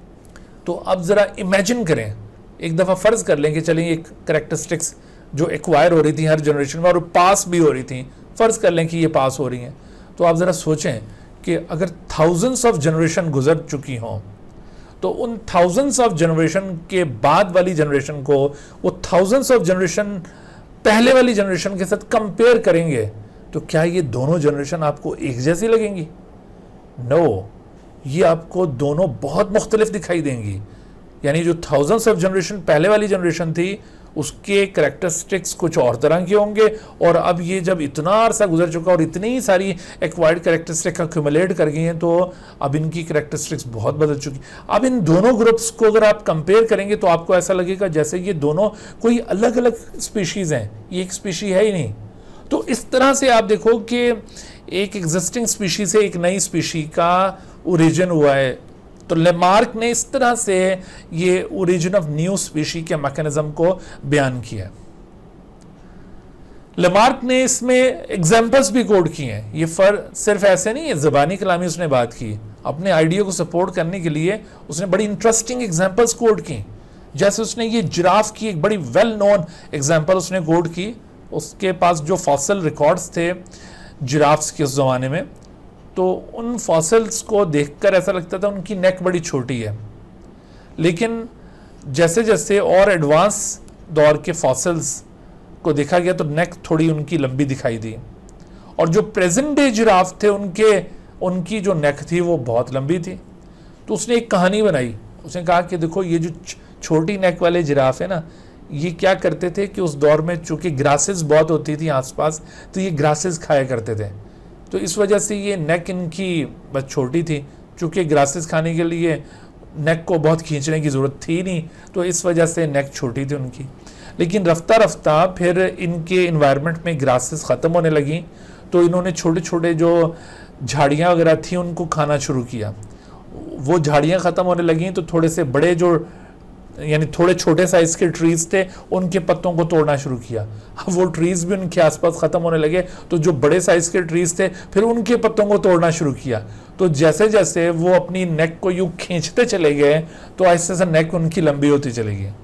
[SPEAKER 1] तो अब ज़रा इमेजिन करें, एक दफ़ा फ़र्ज़ कर लें कि चलिए एक करैक्टरिस्टिक्स जो एक्वायर हो रही थी हर जनरेशन में और पास भी हो रही थी, फ़र्ज़ कर लें कि ये पास हो रही हैं, तो आप ज़रा सोचें कि अगर थाउजेंड्स ऑफ जनरेशन गुजर चुकी हों, तो उन थाउजेंड्स ऑफ जनरेशन के बाद वाली जनरेशन को वो थाउजेंड्स ऑफ जनरेशन पहले वाली जनरेशन के साथ कंपेयर करेंगे, तो क्या ये दोनों जनरेशन आपको एक जैसी लगेंगी? नो no, ये आपको दोनों बहुत मुख्तलिफ दिखाई देंगी। यानी जो थाउजेंड्स ऑफ जनरेशन पहले वाली जनरेशन थी उसके करैक्टरिस्टिक्स कुछ और तरह के होंगे, और अब ये जब इतना अरसा गुजर चुका और इतनी सारी एक्वायर्ड करैक्टरिस्टिक्स अक्यूमुलेट कर गई हैं, तो अब इनकी करैक्टरिस्टिक्स बहुत बदल चुकी। अब इन दोनों ग्रुप्स को अगर आप कंपेयर करेंगे तो आपको ऐसा लगेगा जैसे ये दोनों कोई अलग अलग स्पीशीज़ हैं, ये एक स्पीशी है ही नहीं। तो इस तरह से आप देखो कि एक एग्जिस्टिंग स्पीशी से एक नई स्पीशी का ओरिजिन हुआ है। तो लेमार्क ने इस तरह से ये ओरिजिन ऑफ न्यू स्पीशी के मैकेनिज्म को बयान किया। लेमार्क ने इसमें एग्जाम्पल्स भी कोड किए हैं। ये फर सिर्फ ऐसे नहीं है ज़बानी कलामी उसने बात की, अपने आइडिया को सपोर्ट करने के लिए उसने बड़ी इंटरेस्टिंग एग्जाम्पल्स कोड की। जैसे उसने ये जिराफ की एक बड़ी वेल नोन एग्जाम्पल उसने कोड की। उसके पास जो फॉसिल रिकॉर्ड्स थे जिराफ्स के उस ज़माने में, तो उन फॉसिल्स को देखकर ऐसा लगता था उनकी नेक बड़ी छोटी है, लेकिन जैसे जैसे और एडवांस दौर के फॉसिल्स को देखा गया तो नेक थोड़ी उनकी लंबी दिखाई दी, और जो प्रेजेंट डे जिराफ थे उनके उनकी जो नेक थी वो बहुत लंबी थी। तो उसने एक कहानी बनाई। उसने कहा कि देखो ये जो छोटी नेक वाले जिराफ है ना, ये क्या करते थे कि उस दौर में चूँकि ग्रासेस बहुत होती थी आसपास, तो ये ग्रासेस खाया करते थे, तो इस वजह से ये नेक इनकी बस छोटी थी। चूँकि ग्रासेस खाने के लिए नेक को बहुत खींचने की ज़रूरत थी नहीं, तो इस वजह से नेक छोटी थी उनकी। लेकिन रफ्ता रफ्ता फिर इनके इन्वायरमेंट में ग्रासेस ख़त्म होने लगी, तो इन्होंने छोटे छोटे जो झाड़ियाँ वगैरह थी उनको खाना शुरू किया। वो झाड़ियाँ ख़त्म होने लगी तो थोड़े से बड़े जो यानी थोड़े छोटे साइज़ के ट्रीज़ थे उनके पत्तों को तोड़ना शुरू किया। अब वो ट्रीज़ भी उनके आसपास ख़त्म होने लगे तो जो बड़े साइज़ के ट्रीज़ थे फिर उनके पत्तों को तोड़ना शुरू किया। तो जैसे जैसे वो अपनी नेक को यूँ खींचते चले गए तो आहिस्ते से नेक उनकी लंबी होती चली गई।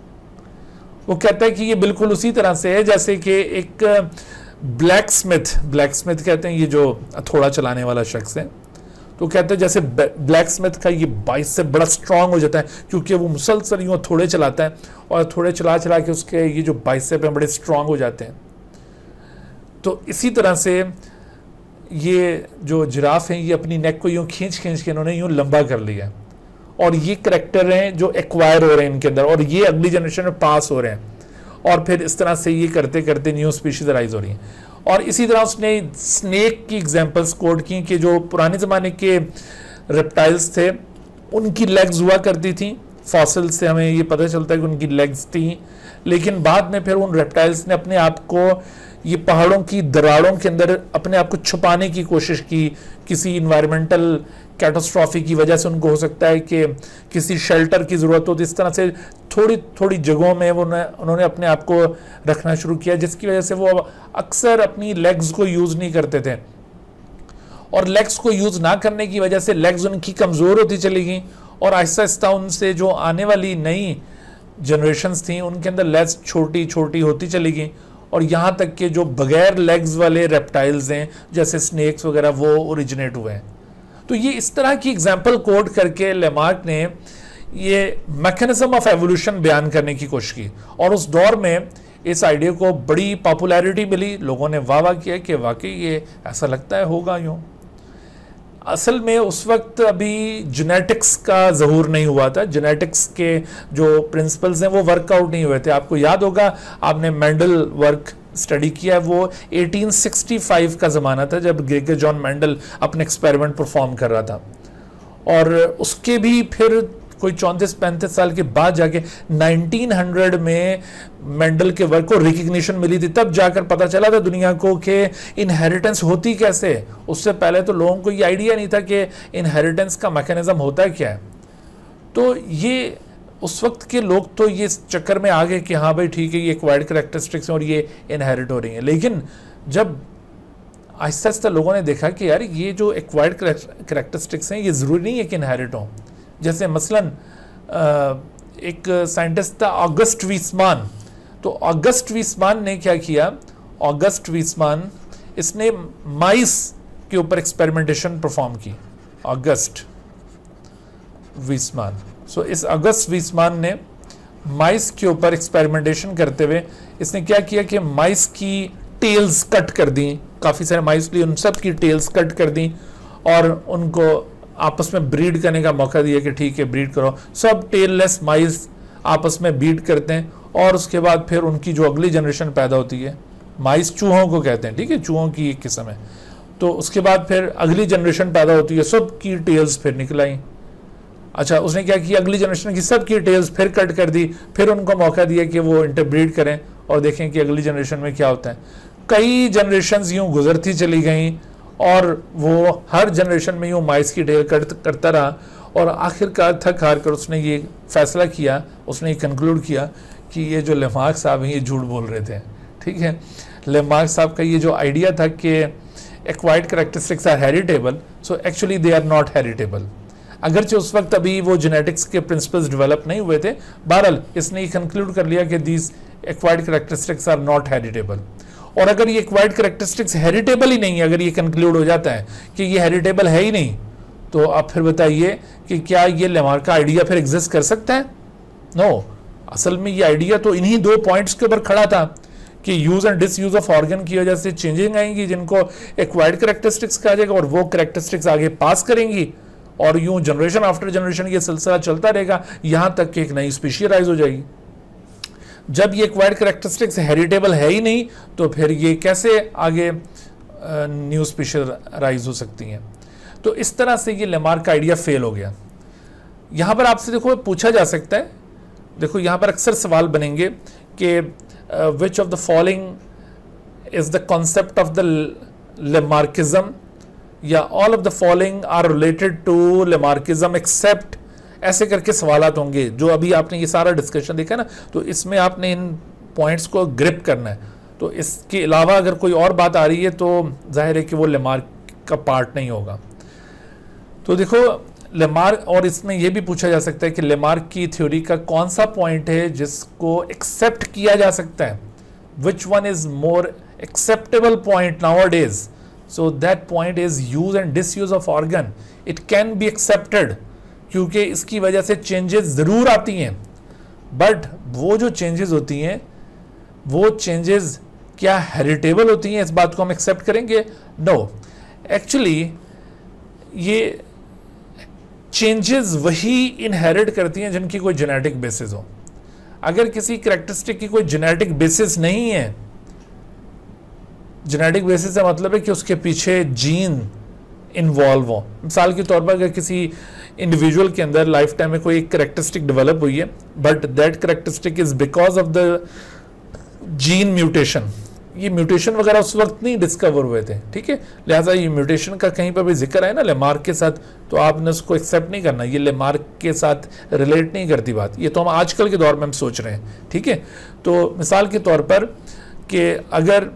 [SPEAKER 1] वो कहता है कि ये बिल्कुल उसी तरह से है जैसे कि एक ब्लैक स्मिथ ब्लैक स्मिथ कहते हैं ये जो हथौड़ा चलाने वाला शख्स है। तो कहते हैं जैसे ब्लैक स्मिथ का ये बाइस से बड़ा स्ट्रांग हो जाता है क्योंकि वो मुसलसल यूँ थोड़े चलाता है और थोड़े चला चला के उसके ये जो बाइसेप हैं बड़े स्ट्रांग हो जाते हैं। तो इसी तरह से ये जो जिराफ हैं ये अपनी नेक को यूँ खींच खींच के इन्होंने यूँ लंबा कर लिया और ये करैक्टर हैं जो एक्वायर हो रहे हैं इनके अंदर और ये अगली जनरेशन में पास हो रहे हैं और फिर इस तरह से ये करते करते न्यू स्पीशीज राइज हो रही हैं। और इसी तरह उसने स्नेक की एग्जांपल्स कोड की कि जो पुराने ज़माने के रेप्टाइल्स थे उनकी लेग्स हुआ करती थी। फॉसिल से हमें ये पता चलता है कि उनकी लेग्स थी, लेकिन बाद में फिर उन रेप्टाइल्स ने अपने आप को ये पहाड़ों की दरारों के अंदर अपने आप को छुपाने की कोशिश की। किसी इन्वायरमेंटल कैटास्ट्रॉफी की वजह से उनको हो सकता है कि किसी शेल्टर की ज़रूरत हो, तो इस तरह से थोड़ी थोड़ी जगहों में वो उन्होंने अपने आप को रखना शुरू किया, जिसकी वजह से वो अक्सर अपनी लेग्स को यूज़ नहीं करते थे और लेग्स को यूज़ ना करने की वजह से लेग्स उनकी कमज़ोर होती चली गई और आहिस्ता आहिस्ता उनसे जो आने वाली नई जनरेशन्स थी उनके अंदर लेग्स छोटी छोटी होती चली गई और यहाँ तक कि जो बगैर लेग्स वाले रेप्टाइल्स हैं जैसे स्नेक्स वगैरह वो ओरिजिनेट हुए हैं। तो ये इस तरह की एग्जाम्पल कोड करके लेमार्क ने ये मैकेनिज्म ऑफ एवोल्यूशन बयान करने की कोशिश की और उस दौर में इस आइडिया को बड़ी पॉपुलैरिटी मिली। लोगों ने वाह वाह किया कि वाकई ये ऐसा लगता है होगा यूँ। असल में उस वक्त अभी जेनेटिक्स का ज़हूर नहीं हुआ था, जेनेटिक्स के जो प्रिंसिपल्स हैं वो वर्कआउट नहीं हुए थे। आपको याद होगा आपने मेंडल वर्क स्टडी किया है, वो अठारह सौ पैंसठ का ज़माना था जब ग्रेगर जॉन मेंडल अपने एक्सपेरिमेंट परफॉर्म कर रहा था और उसके भी फिर कोई चौंतीस पैंतीस साल के बाद जाके उन्नीस सौ में मेंडल के वर्क को रिकग्निशन मिली थी। तब जाकर पता चला था दुनिया को कि इनहेरिटेंस होती कैसे। उससे पहले तो लोगों को ये आइडिया नहीं था कि इनहेरिटेंस का मैकेनिज्म होता क्या है। तो ये उस वक्त के लोग तो ये चक्कर में आ गए कि हाँ भाई ठीक है ये एक्वायर्ड कैरेक्टरिस्टिक्स हैं और ये इनहेरिट हो रही हैं। लेकिन जब आहिस्ता आहिस्ता लोगों ने देखा कि यार ये जो एक्वायर्ड कैरेक्टरिस्टिक्स हैं ये ज़रूरी नहीं है कि इनहेरिट हों। जैसे मसलन एक साइंटिस्ट था ऑगस्ट वीसमान। तो ऑगस्ट वीसमान ने क्या किया, ऑगस्ट वीसमान इसने माइस के ऊपर एक्सपेरिमेंटेशन परफॉर्म की। ऑगस्ट वीसमान सो इस ऑगस्ट वीसमान ने माइस के ऊपर एक्सपेरिमेंटेशन करते हुए इसने क्या किया कि माइस की टेल्स कट कर दी। काफ़ी सारे माइस लिए उन सब की टेल्स कट कर दी और उनको आपस में ब्रीड करने का मौका दिया कि ठीक है ब्रीड करो। सब टेललेस माइस आपस में ब्रीड करते हैं और उसके बाद फिर उनकी जो अगली जनरेशन पैदा होती है, माइस चूहों को कहते हैं, ठीक है, चूहों की एक किस्म है। तो उसके बाद फिर अगली जनरेशन पैदा होती है, सब की टेल्स फिर निकल आई। अच्छा, उसने क्या किया, अगली जनरेशन की सब की टेल्स फिर कट कर दी, फिर उनको मौका दिया कि वो इंटरब्रीड करें और देखें कि अगली जनरेशन में क्या होता है। कई जनरेशन्स यूँ गुजरती चली गई और वो हर जनरेशन में यूँ माइस की टेल कट करता रहा और आखिरकार थक हार कर उसने ये फैसला किया, उसने ये कंक्लूड किया कि ये जो लेमार्क साहब हैं ये झूठ बोल रहे थे। ठीक है, लेमार्क साहब का ये जो आइडिया था कि acquired characteristics are heritable, so actually they are not heritable. अगरचे उस वक्त अभी वो जेनेटिक्स के प्रिंसिपल्स डेवलप नहीं हुए थे, बहरहाल इसने ये कंक्लूड कर लिया कि these acquired characteristics are not heritable. और अगर ये एक्वायर्ड कैरेक्टरिस्टिक्स हेरिटेबल ही नहीं है, अगर ये कंक्लूड हो जाता है कि ये हेरिटेबल है ही नहीं, तो आप फिर बताइए कि क्या ये लेमार्क का आइडिया फिर एग्जिस्ट कर सकता है? No no. असल में ये आइडिया तो इन्हीं दो पॉइंट्स के ऊपर खड़ा था कि use and disuse of organ की वजह से चेंजिंग आएंगी जिनको एक्वायर्ड कैरेक्टरिस्टिक्स कहा जाएगा और वो कैरेक्टरिस्टिक्स आगे पास करेंगी और यूं जनरेशन आफ्टर जनरेशन ये सिलसिला चलता रहेगा यहां तक कि एक नई स्पीशीज राइज हो जाएगी। जब ये एक्वायर्ड कैरेक्टरिस्टिक्स हेरिटेबल है ही नहीं तो फिर ये कैसे आगे न्यू स्पीशीज राइज हो सकती हैं? तो इस तरह से ये लेमार्क का आइडिया फेल हो गया। यहाँ पर आपसे देखो पूछा जा सकता है, देखो यहाँ पर अक्सर सवाल बनेंगे कि which of the following is the concept of the Lamarckism, या all of the following are related to Lamarckism except, ऐसे करके सवालात होंगे। जो अभी आपने ये सारा डिस्कशन देखा ना, तो इसमें आपने इन पॉइंट्स को ग्रिप करना है। तो इसके अलावा अगर कोई और बात आ रही है तो जाहिर है कि वो लेमार्क का पार्ट नहीं होगा। तो देखो लेमार्क, और इसमें यह भी पूछा जा सकता है कि लेमार्क की थ्योरी का कौन सा पॉइंट है जिसको एक्सेप्ट किया जा सकता है, which one is more acceptable point nowadays. So that point is use and disuse of organ. It can be accepted क्योंकि इसकी वजह से चेंजेस जरूर आती हैं, बट वो जो चेंजेस होती हैं वो चेंजेस क्या हेरिटेबल होती हैं, इस बात को हम एक्सेप्ट करेंगे? नो, एक्चुअली ये चेंजेस वही इनहेरिट करती हैं जिनकी कोई जेनेटिक बेसिस हो। अगर किसी कैरेक्टरिस्टिक की कोई जेनेटिक बेसिस नहीं है, जेनेटिक बेसिस का मतलब है कि उसके पीछे जीन इन्वॉल्व हो। मिसाल के तौर पर अगर किसी इंडिविजुअल के अंदर लाइफ टाइम में कोई एक कैरेक्टरिस्टिक डेवलप हुई है, but that characteristic is because of the gene mutation, ये म्यूटेशन वगैरह उस वक्त नहीं डिस्कवर हुए थे, ठीक है, लिहाजा ये म्यूटेशन का कहीं पर भी जिक्र है ना लेमार्क के साथ, तो आपने उसको एक्सेप्ट नहीं करना, ये लेमार्क के साथ रिलेट नहीं करती बात। ये तो हम आजकल के दौर में हम सोच रहे हैं, ठीक है। तो मिसाल के तौर पर कि अगर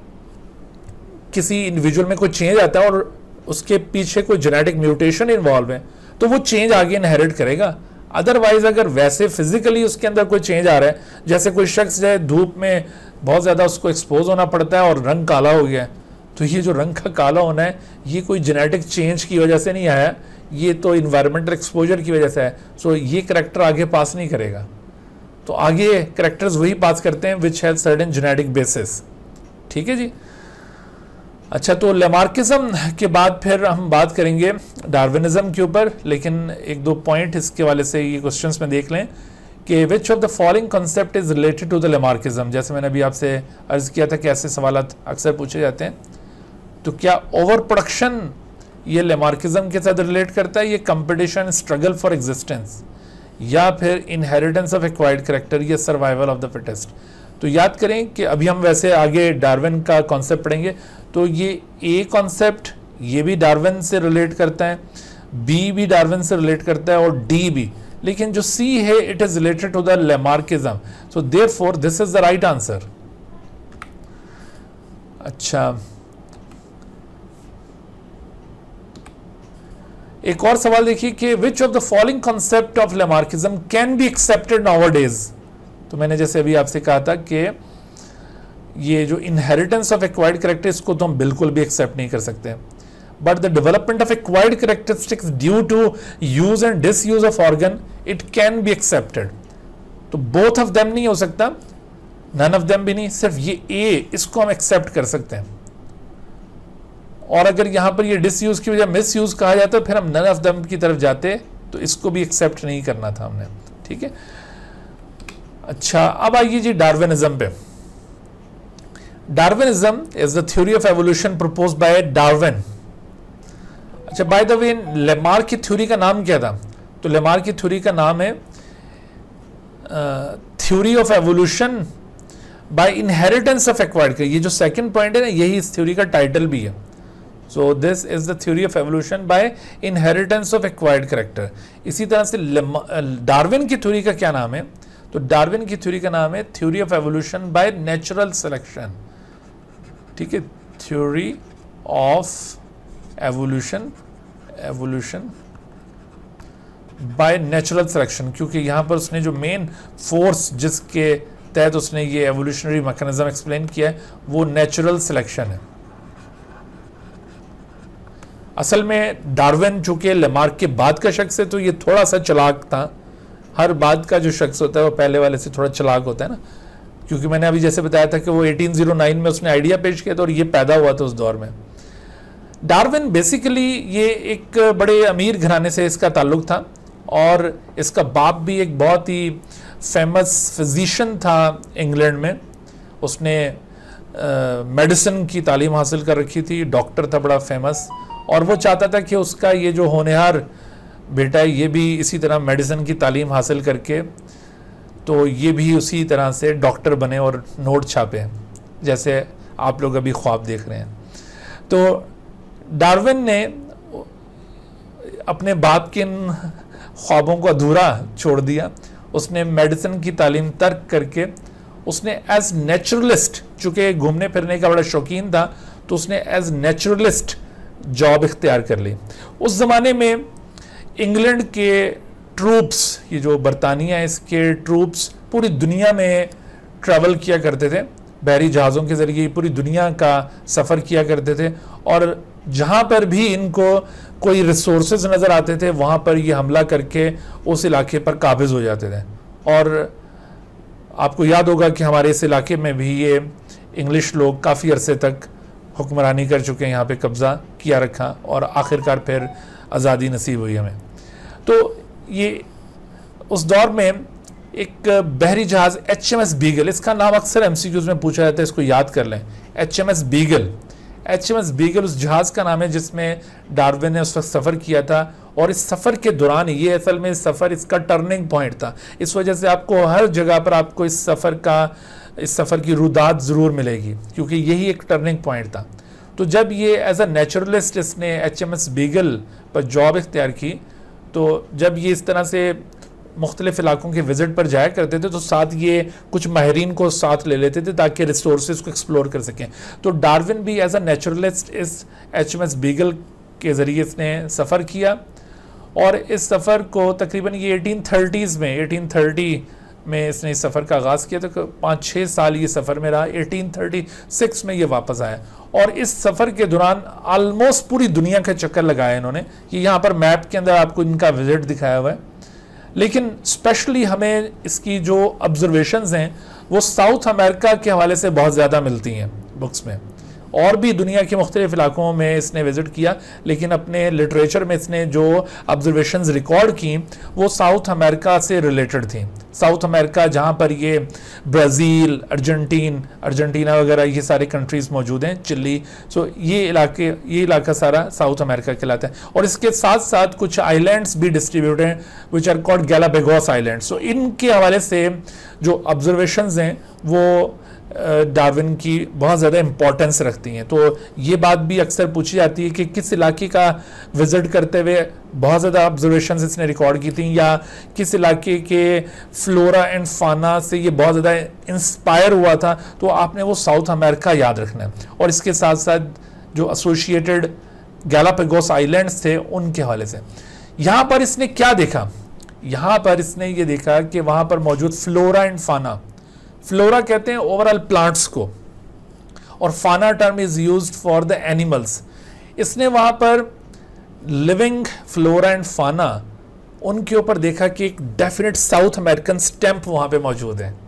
[SPEAKER 1] किसी इंडिविजुअल में कोई चेंज आता है और उसके पीछे कोई जेनेटिक म्यूटेशन इन्वॉल्व है, तो वो चेंज आगे इनहेरिट करेगा। अदरवाइज अगर वैसे फिजिकली उसके अंदर कोई चेंज आ रहा है, जैसे कोई शख्स जो धूप में बहुत ज़्यादा उसको एक्सपोज होना पड़ता है और रंग काला हो गया है, तो ये जो रंग का काला होना है ये कोई जेनेटिक चेंज की वजह से नहीं आया, ये तो इन्वायरमेंटल एक्सपोजर की वजह से है। सो ये करैक्टर आगे पास नहीं करेगा। तो आगे करैक्टर्स वही पास करते हैं which have certain genetic basis, ठीक है जी। अच्छा, तो लेमार्किज्म के बाद फिर हम बात करेंगे डार्विनिज्म के ऊपर, लेकिन एक दो पॉइंट इसके वाले से ये क्वेश्चंस में देख लें कि which of the following concept is related to the Lamarckism. जैसे मैंने अभी आपसे अर्ज किया था कि ऐसे सवाल अक्सर पूछे जाते हैं, तो क्या ओवर प्रोडक्शन ये लेमार्किज्म के साथ रिलेट करता है, ये कंपटीशन स्ट्रगल फॉर एग्जिस्टेंस, या फिर इनहेरिटेंस ऑफ एक्वायर्ड कैरेक्टर, या सर्वाइवल ऑफ द फिटेस्ट। तो याद करें कि अभी हम वैसे आगे डार्विन का कॉन्सेप्ट पढ़ेंगे, तो ये ए कॉन्सेप्ट ये भी डार्विन से रिलेट करता है, बी भी डार्विन से रिलेट करता है, और डी भी, लेकिन जो सी है it is related to the Lamarckism. So therefore this is the right answer. अच्छा, एक और सवाल देखिए कि which of the following concept of Lamarckism can be accepted nowadays. तो मैंने जैसे अभी आपसे कहा था कि ये जो इनहेरिटेंस ऑफ एक्वायर्ड कैरेक्टर, इसको तो हम बिल्कुल भी एक्सेप्ट नहीं कर सकते, but the development of acquired characteristics due to use and disuse of organ it can be accepted. तो बोथ ऑफ देम नहीं हो सकता, नन ऑफ देम भी नहीं, सिर्फ ये ए, इसको हम एक्सेप्ट कर सकते हैं। और अगर यहां पर ये डिसयूज की वजह मिस यूज कहा जाता है, फिर हम नन ऑफ देम की तरफ जाते, तो इसको भी एक्सेप्ट नहीं करना था हमने, ठीक है। अच्छा, अब आइए जी डार्विनिज्म पे। Darwinism is the theory of evolution proposed by Darwin. अच्छा, बाय द वे लेमार्क की थ्योरी का नाम क्या था? तो लेमार्क की थ्योरी का नाम है theory of evolution by inheritance of acquired. ये जो सेकंड पॉइंट है ना, यही इस थ्योरी का टाइटल भी है। So this is the theory of evolution by inheritance of acquired character. इसी तरह से डार्विन की थ्योरी का क्या नाम है? तो डार्विन की थ्योरी का नाम है theory of evolution by natural selection, ठीक है, theory of evolution evolution by natural selection, क्योंकि यहां पर उसने जो मेन फोर्स जिसके तहत उसने ये एवोल्यूशनरी मैकेनिज्म एक्सप्लेन किया है वो नेचुरल सिलेक्शन है। असल में डार्विन चूंकि लेमार्क के बाद का शख्स है, तो ये थोड़ा सा चालाक था। हर बाद का जो शख्स होता है वो पहले वाले से थोड़ा चालाक होता है ना, क्योंकि मैंने अभी जैसे बताया था कि वो अठारह सौ नौ में उसने आइडिया पेश किया था और ये पैदा हुआ था उस दौर में। डार्विन बेसिकली ये एक बड़े अमीर घराने से इसका ताल्लुक था, और इसका बाप भी एक बहुत ही फेमस फिजिशियन था इंग्लैंड में। उसने मेडिसिन की तालीम हासिल कर रखी थी, डॉक्टर था बड़ा फेमस, और वो चाहता था कि उसका ये जो होनहार बेटा है ये भी इसी तरह मेडिसिन की तालीम हासिल करके तो ये भी उसी तरह से डॉक्टर बने और नोट छापे, जैसे आप लोग अभी ख्वाब देख रहे हैं। तो डार्विन ने अपने बाप के इन ख्वाबों को अधूरा छोड़ दिया। उसने मेडिसिन की तालीम तर्क करके उसने एज नेचुरलिस्ट, चूंकि घूमने फिरने का बड़ा शौकीन था, तो उसने एज नेचुरलिस्ट जॉब इख्तियार कर ली। उस ज़माने में इंग्लैंड के ट्रूप्स, ये जो बरतानिया है इसके ट्रूप्स पूरी दुनिया में ट्रैवल किया करते थे, बहरी जहाज़ों के ज़रिए पूरी दुनिया का सफ़र किया करते थे, और जहाँ पर भी इनको कोई रिसोर्सेज नज़र आते थे वहाँ पर ये हमला करके उस इलाके पर काबिज़ हो जाते थे। और आपको याद होगा कि हमारे इस इलाके में भी ये इंग्लिश लोग काफ़ी अरसे तक हुक्मरानी कर चुके हैं, यहाँ पे कब्ज़ा किया रखा, और आखिरकार फिर आज़ादी नसीब हुई हमें। तो ये उस दौर में एक बहरी जहाज़ एच एम एस बीगल, इसका नाम अक्सर एम सी क्यूज़ में पूछा जाता है, इसको याद कर लें, H M S Beagle. H M S Beagle उस जहाज़ का नाम है जिसमें डार्विन ने उस वक्त सफ़र किया था, और इस सफ़र के दौरान ये असल में सफ़र इसका टर्निंग पॉइंट था। इस वजह से आपको हर जगह पर आपको इस सफ़र का इस सफ़र की रुदात ज़रूर मिलेगी, क्योंकि यही एक टर्निंग पॉइंट था। तो जब ये एज अ नेचुरलिस्ट इसने एच एम एस बीगल पर जॉब इख्तियार की, तो जब ये इस तरह से मुख्तलिफ इलाकों के विज़िट पर जाया करते थे तो साथ ये कुछ माहिरीन को साथ ले लेते थे ताकि रिसोर्सेज को एक्सप्लोर कर सकें। तो डार्विन भी एज अ नेचुरलिस्ट इस एच एम एस बीगल के ज़रिए इसने सफ़र किया, और इस सफ़र को तकरीबन ये एटीन थर्टीज़ में एटीन थर्टी में इसने इस सफ़र का आगाज़ किया। तो पाँच छः साल ये सफ़र में रहा, एटीन थर्टी सिक्स में ये वापस आया, और इस सफ़र के दौरान आलमोस्ट पूरी दुनिया का चक्कर लगाया इन्होंने। ये यहाँ पर मैप के अंदर आपको इनका विज़िट दिखाया हुआ है, लेकिन स्पेशली हमें इसकी जो ऑब्जर्वेशंस हैं वो साउथ अमेरिका के हवाले से बहुत ज़्यादा मिलती हैं बुक्स में। और भी दुनिया के मुख्तलिफ इलाकों में इसने विज़िट किया, लेकिन अपने लिटरेचर में इसने जो ऑब्जर्वेशंस रिकॉर्ड की वो साउथ अमेरिका से रिलेटेड थी। साउथ अमेरिका जहाँ पर ये ब्राज़ील, अर्जेंटीन अर्जेंटीना वगैरह ये सारे कंट्रीज़ मौजूद हैं, चिली, सो ये इलाके ये इलाका सारा साउथ अमेरिका कहलाता है। और इसके साथ साथ कुछ आइलैंड्स भी डिस्ट्रीब्यूटेड हैं which are called Galapagos islands. So इनके हवाले से जो ऑब्जर्वेशंस हैं वो डार्विन की बहुत ज़्यादा इंपॉर्टेंस रखती हैं। तो ये बात भी अक्सर पूछी जाती है कि किस इलाके का विज़िट करते हुए बहुत ज़्यादा ऑब्जर्वेशंस इसने रिकॉर्ड की थी, या किस इलाके के फ्लोरा एंड फाना से ये बहुत ज़्यादा इंस्पायर हुआ था, तो आपने वो साउथ अमेरिका याद रखना है। और इसके साथ साथ जो एसोसिएटेड गैलापागोस आइलैंड्स थे उनके हवाले से। यहाँ पर इसने क्या देखा? यहाँ पर इसने ये देखा कि वहाँ पर मौजूद फ्लोरा एंड फाना, फ्लोरा कहते हैं ओवरऑल प्लांट्स को, और fauna term is used for the animals. इसने वहाँ पर लिविंग फ्लोरा एंड फाना उनके ऊपर देखा कि एक डेफिनेट साउथ अमेरिकन स्टैंप वहाँ पे मौजूद है।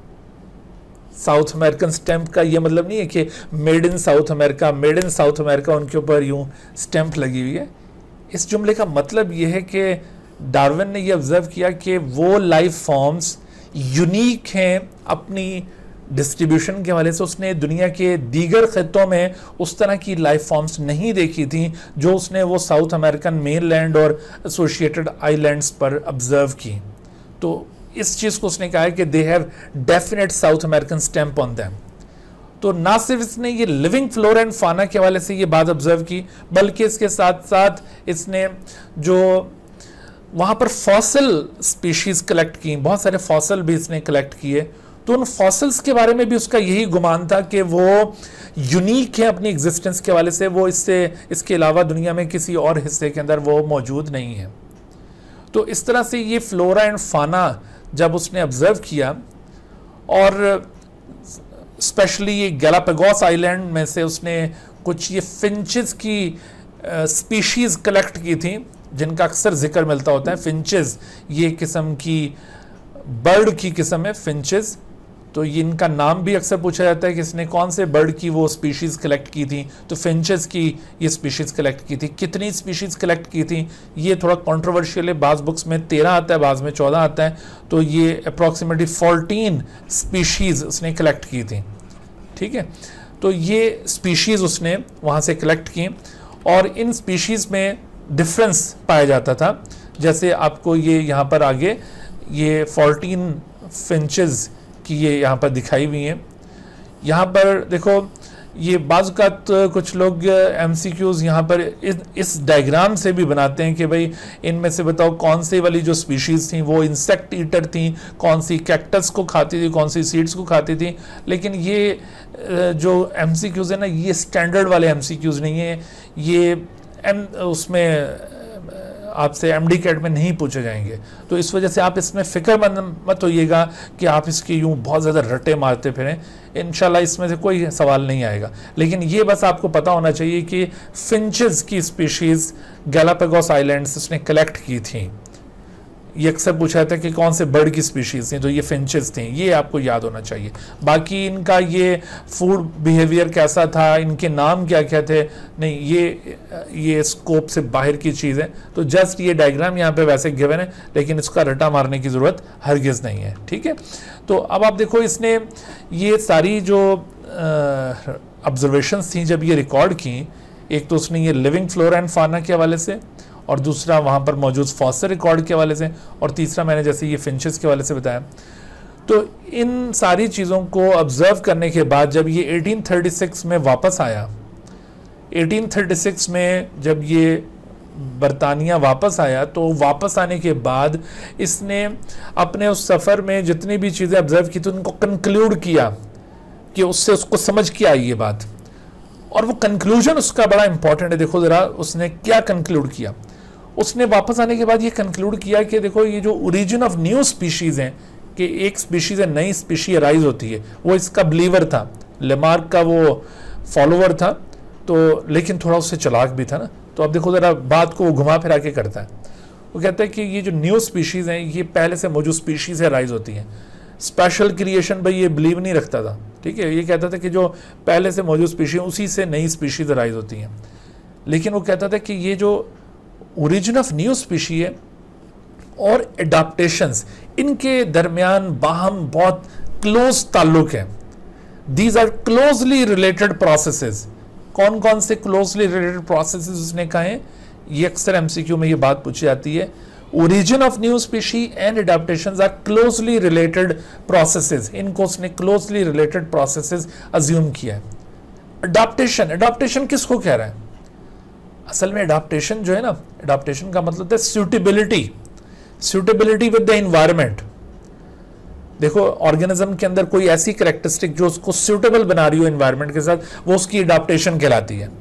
[SPEAKER 1] साउथ अमेरिकन स्टैंप का ये मतलब नहीं है कि made in South America, made in South America उनके ऊपर यूं स्टैंप लगी हुई है। इस जुमले का मतलब ये है कि डार्विन ने ये ऑब्जर्व किया कि वो लाइफ फॉर्म्स यूनिक हैं अपनी डिस्ट्रीब्यूशन के हवाले से। उसने दुनिया के दीगर खित्तों में उस तरह की लाइफ फॉर्म्स नहीं देखी थी जो उसने वो साउथ अमेरिकन मेनलैंड और एसोसिएटेड आइलैंड्स पर ऑब्जर्व की। तो इस चीज़ को उसने कहा है कि they have definite South American stamp on them. तो ना सिर्फ इसने ये लिविंग फ्लोरा एंड फाना के हवाले से ये बात ऑब्जर्व की, बल्कि इसके साथ साथ इसने जो वहाँ पर फॉसिल स्पीशीज़ कलेक्ट की, बहुत सारे फॉसिल भी इसने कलेक्ट किए। तो उन फॉसिल्स के बारे में भी उसका यही गुमान था कि वो यूनिक है अपनी एग्जिस्टेंस के हवाले से, वो इससे इसके अलावा दुनिया में किसी और हिस्से के अंदर वो मौजूद नहीं है। तो इस तरह से ये फ्लोरा एंड फाना जब उसने ऑब्जर्व किया, और स्पेशली ये गैलापागोस आइलैंड में से उसने कुछ ये फिंचेस की स्पीशीज़ कलेक्ट की थी जिनका अक्सर जिक्र मिलता होता है। फिंचेस ये किस्म की बर्ड की किस्म है, फिंचेस। तो ये इनका नाम भी अक्सर पूछा जाता है कि इसने कौन से बर्ड की वो स्पीशीज़ कलेक्ट की थी। तो फिंचेस की ये स्पीशीज़ कलेक्ट की थी। कितनी स्पीशीज़ कलेक्ट की थी ये थोड़ा कंट्रोवर्शियल है, बाज़ बुक्स में तेरह आता है, बाज़ में चौदह आता है। तो ये अप्रॉक्सीमेटली फोर्टीन स्पीशीज़ उसने कलेक्ट की थी, ठीक है। तो ये स्पीशीज़ उसने वहाँ से कलेक्ट की, और इन स्पीशीज़ में डिफरेंस पाया जाता था। जैसे आपको ये यहाँ पर आगे ये फोर्टीन फिंचेस की ये यहाँ पर दिखाई हुई हैं। यहाँ पर देखो ये बाज़-औक़ात कुछ लोग एमसीक्यूज़ यहाँ पर इस, इस डायग्राम से भी बनाते हैं कि भाई इनमें से बताओ कौन सी वाली जो स्पीशीज़ थी वो इंसेक्ट ईटर थी, कौन सी कैक्टस को खाती थी, कौन सी सीड्स को खाती थी। लेकिन ये जो एमसीक्यूज़ है ना, ये स्टैंडर्ड वाले एमसीक्यूज़ नहीं है, ये एम उसमें आपसे एमडी कैट में नहीं पूछे जाएंगे। तो इस वजह से आप इसमें फ़िक्रमंद मत होइएगा कि आप इसके यूँ बहुत ज़्यादा रटे मारते फिरें, इंशाल्लाह इसमें से कोई सवाल नहीं आएगा। लेकिन ये बस आपको पता होना चाहिए कि फिंचेस की स्पीशीज़ गैलापागोस आइलैंड्स उसने कलेक्ट की थी। ये अक्सर पूछा जाता है कि कौन से बर्ड की स्पीशीज़ थी, तो ये फिंचेस थी, ये आपको याद होना चाहिए। बाकी इनका ये फूड बिहेवियर कैसा था, इनके नाम क्या क्या थे, नहीं, ये ये स्कोप से बाहर की चीज़ है। तो जस्ट ये डायग्राम यहाँ पे वैसे गिवन है, लेकिन इसका रटा मारने की ज़रूरत हरगिज़ नहीं है, ठीक है। तो अब आप देखो, इसने ये सारी जो ऑब्जर्वेशंस थी जब ये रिकॉर्ड की, एक तो उसने ये लिविंग फ्लोरा एंड फाना के हवाले से, और दूसरा वहाँ पर मौजूद फॉस्टर रिकॉर्ड के हवाले से, और तीसरा मैंने जैसे ये फिंचेस के हवाले से बताया। तो इन सारी चीज़ों को ऑब्जर्व करने के बाद जब ये अठारह सौ छत्तीस में वापस आया, अठारह सौ छत्तीस में जब ये बरतानिया वापस आया, तो वापस आने के बाद इसने अपने उस सफ़र में जितनी भी चीज़ें ऑब्जर्व की थी उनको कंक्लूड किया कि उससे उसको समझ के आई ये बात, और वो कंक्लूजन उसका बड़ा इंपॉर्टेंट है। देखो ज़रा उसने क्या कंक्लूड किया। उसने वापस आने के बाद ये कंक्लूड किया कि देखो ये जो ओरिजिन ऑफ न्यू स्पीशीज़ हैं, कि एक स्पीशीज़ है, नई स्पीशी अराइज होती है, वो इसका बिलीवर था, लेमार्क का वो फॉलोवर था, तो लेकिन थोड़ा उससे चालाक भी था ना। तो अब देखो ज़रा बात को वो घुमा फिरा के करता है। वो कहता है कि ये जो न्यू स्पीशीज़ हैं ये पहले से मौजूद स्पीशीज़ से अराइज होती हैं। स्पेशल क्रिएशन भाई ये बिलीव नहीं रखता था, ठीक है। ये कहता था कि जो पहले से मौजूद स्पीशीज उसी से नई स्पीशीज अराइज होती हैं। लेकिन वो कहता था कि ये जो ओरिजिन ऑफ न्यू स्पीशी है और एडाप्टेशंस, इनके दरमियान बाहम बहुत क्लोज ताल्लुक है। These are closely related processes. कौन कौन से क्लोजली रिलेटेड प्रोसेसेस उसने कहा है, ये अक्सर एमसीक्यू में ये बात पूछी जाती है। Origin of new species and adaptations are closely related processes, इनको उसने क्लोजली रिलेटेड प्रोसेसेस अज्यूम किया है। अडाप्टेशन, अडाप्टेशन किसको कह रहा है? असल में अडाप्टेशन जो है ना, अडाप्टेशन का मतलब है suitability, suitability with the environment. देखो ऑर्गेनिज्म के अंदर कोई ऐसी कैरेक्टरिस्टिक जो उसको सूटेबल बना रही हो एनवायरनमेंट के साथ, वो उसकी अडाप्टेशन कहलाती है।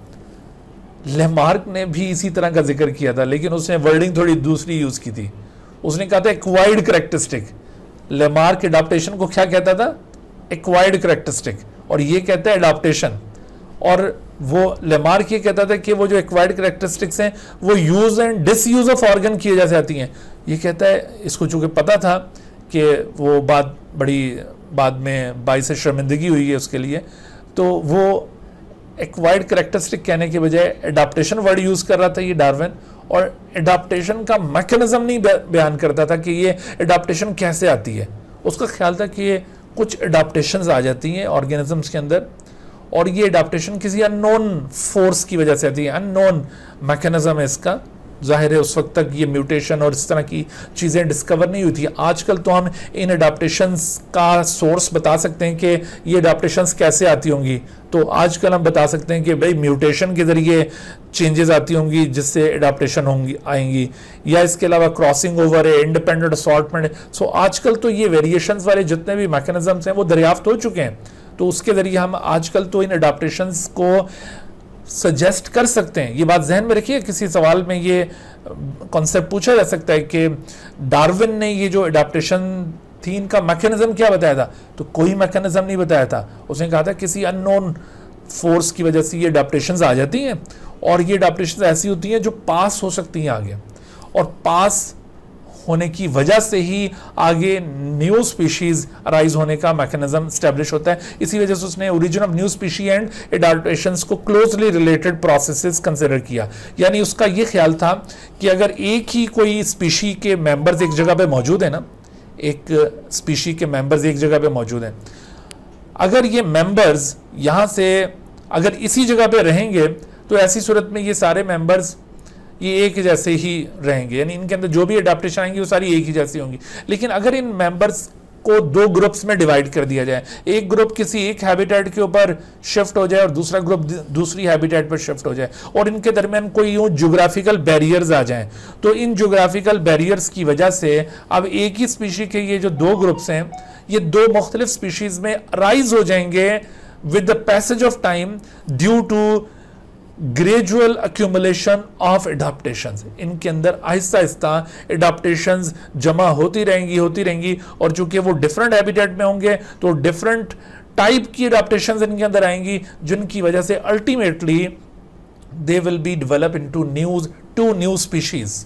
[SPEAKER 1] लेमार्क ने भी इसी तरह का जिक्र किया था, लेकिन उसने वर्डिंग थोड़ी दूसरी यूज की थी। उसने कहा था एक्वायर्ड कैरेक्टरिस्टिक। लेमार्क एडाप्टेशन को क्या कहता था? एक्वायर्ड कैरेक्टरिस्टिक, और ये कहता है एडाप्टेशन। और वो लेमार्क ये कहता था कि वो जो एक्वायर्ड कैरेक्टरिस्टिक्स हैं वो use and disuse of organ किए जा जाती हैं। ये कहता है, इसको चूंकि पता था कि वो बात बड़ी बाद में बाई से शर्मिंदगी हुई है उसके लिए, तो वो एक्वायर्ड कैरेक्टरिस्टिक कहने के बजाय एडाप्टेशन वर्ड यूज कर रहा था ये डार्विन, और एडाप्टेशन का मैकेनिज्म नहीं बयान करता था कि ये एडाप्टेशन कैसे आती है। उसका ख्याल था कि ये कुछ एडाप्टेशंस आ जाती हैं ऑर्गेनिजम्स के अंदर, और ये एडाप्टेशन किसी अननोन फोर्स की वजह से आती है, अननोन मैकेनिज्म है इसका। जाहिर है उस वक्त तक ये म्यूटेशन और इस तरह की चीज़ें डिस्कवर नहीं हुई थी। आजकल तो हम इन एडाप्टेशंस का सोर्स बता सकते हैं कि ये एडाप्टेशंस कैसे आती होंगी। तो आजकल हम बता सकते हैं कि भाई म्यूटेशन के ज़रिए चेंजेस आती होंगी जिससे एडाप्टेशन होंगी आएंगी, या इसके अलावा क्रॉसिंग ओवर है, इंडिपेंडेंट असॉर्टमेंट है। सो आजकल तो ये वेरिएशंस वाले जितने भी मैकेनिज्म्स हैं वो दरियाफ्त हो चुके हैं, तो उसके ज़रिए हम आजकल तो इन एडाप्टेशंस को सजेस्ट कर सकते हैं। ये बात जहन में रखिए, किसी सवाल में ये कॉन्सेप्ट पूछा जा सकता है कि डार्विन ने ये जो एडाप्टेशन थी इनका मैकेनिज्म क्या बताया था, तो कोई मैकेनिज्म नहीं बताया था। उसने कहा था किसी अननोन फोर्स की वजह से ये एडाप्टेशंस आ जाती हैं, और ये एडाप्टेशंस ऐसी होती हैं जो पास हो सकती हैं आगे, और पास होने की वजह से ही आगे न्यू स्पीशीज अराइज होने का मैकेनिज्म स्टैब्लिश होता है। इसी वजह से उसने origin of new species and adaptations को क्लोजली रिलेटेड प्रोसेसेस कंसिडर किया। यानी उसका ये ख्याल था कि अगर एक ही कोई स्पीशी के मेंबर्स एक जगह पे मौजूद है ना, एक स्पीशी के मेंबर्स एक जगह पे मौजूद हैं, अगर ये मेंबर्स यहाँ से अगर इसी जगह पे रहेंगे तो ऐसी सूरत में ये सारे मेंबर्स ये एक जैसे ही रहेंगे, यानी इनके अंदर जो भी एडाप्टेशन आएंगी वो सारी एक ही जैसी होंगी। लेकिन अगर इन मेंबर्स को दो ग्रुप्स में डिवाइड कर दिया जाए, एक ग्रुप किसी एक हैबिटेट के ऊपर शिफ्ट हो जाए और दूसरा ग्रुप दूसरी हैबिटेट पर शिफ्ट हो जाए, और इनके दरमियान कोई यूं ज्योग्राफिकल बैरियर्स आ जाएं, तो इन ज्योग्राफिकल बैरियर्स की वजह से अब एक ही स्पीशी के ये जो दो ग्रुप्स हैं, ये दो मुख्तलिफ स्पीशीज में राइज हो जाएंगे with the passage of time due to gradual accumulation of adaptations. इनके अंदर आहिस्ता आहिस्ता एडाप्टेशंस जमा होती रहेंगी होती रहेंगी और चूंकि वो डिफरेंट हैबिटेट में होंगे तो डिफरेंट टाइप की एडाप्टेशंस इनके अंदर आएंगी, जिनकी वजह से ultimately they will be develop into news to new species.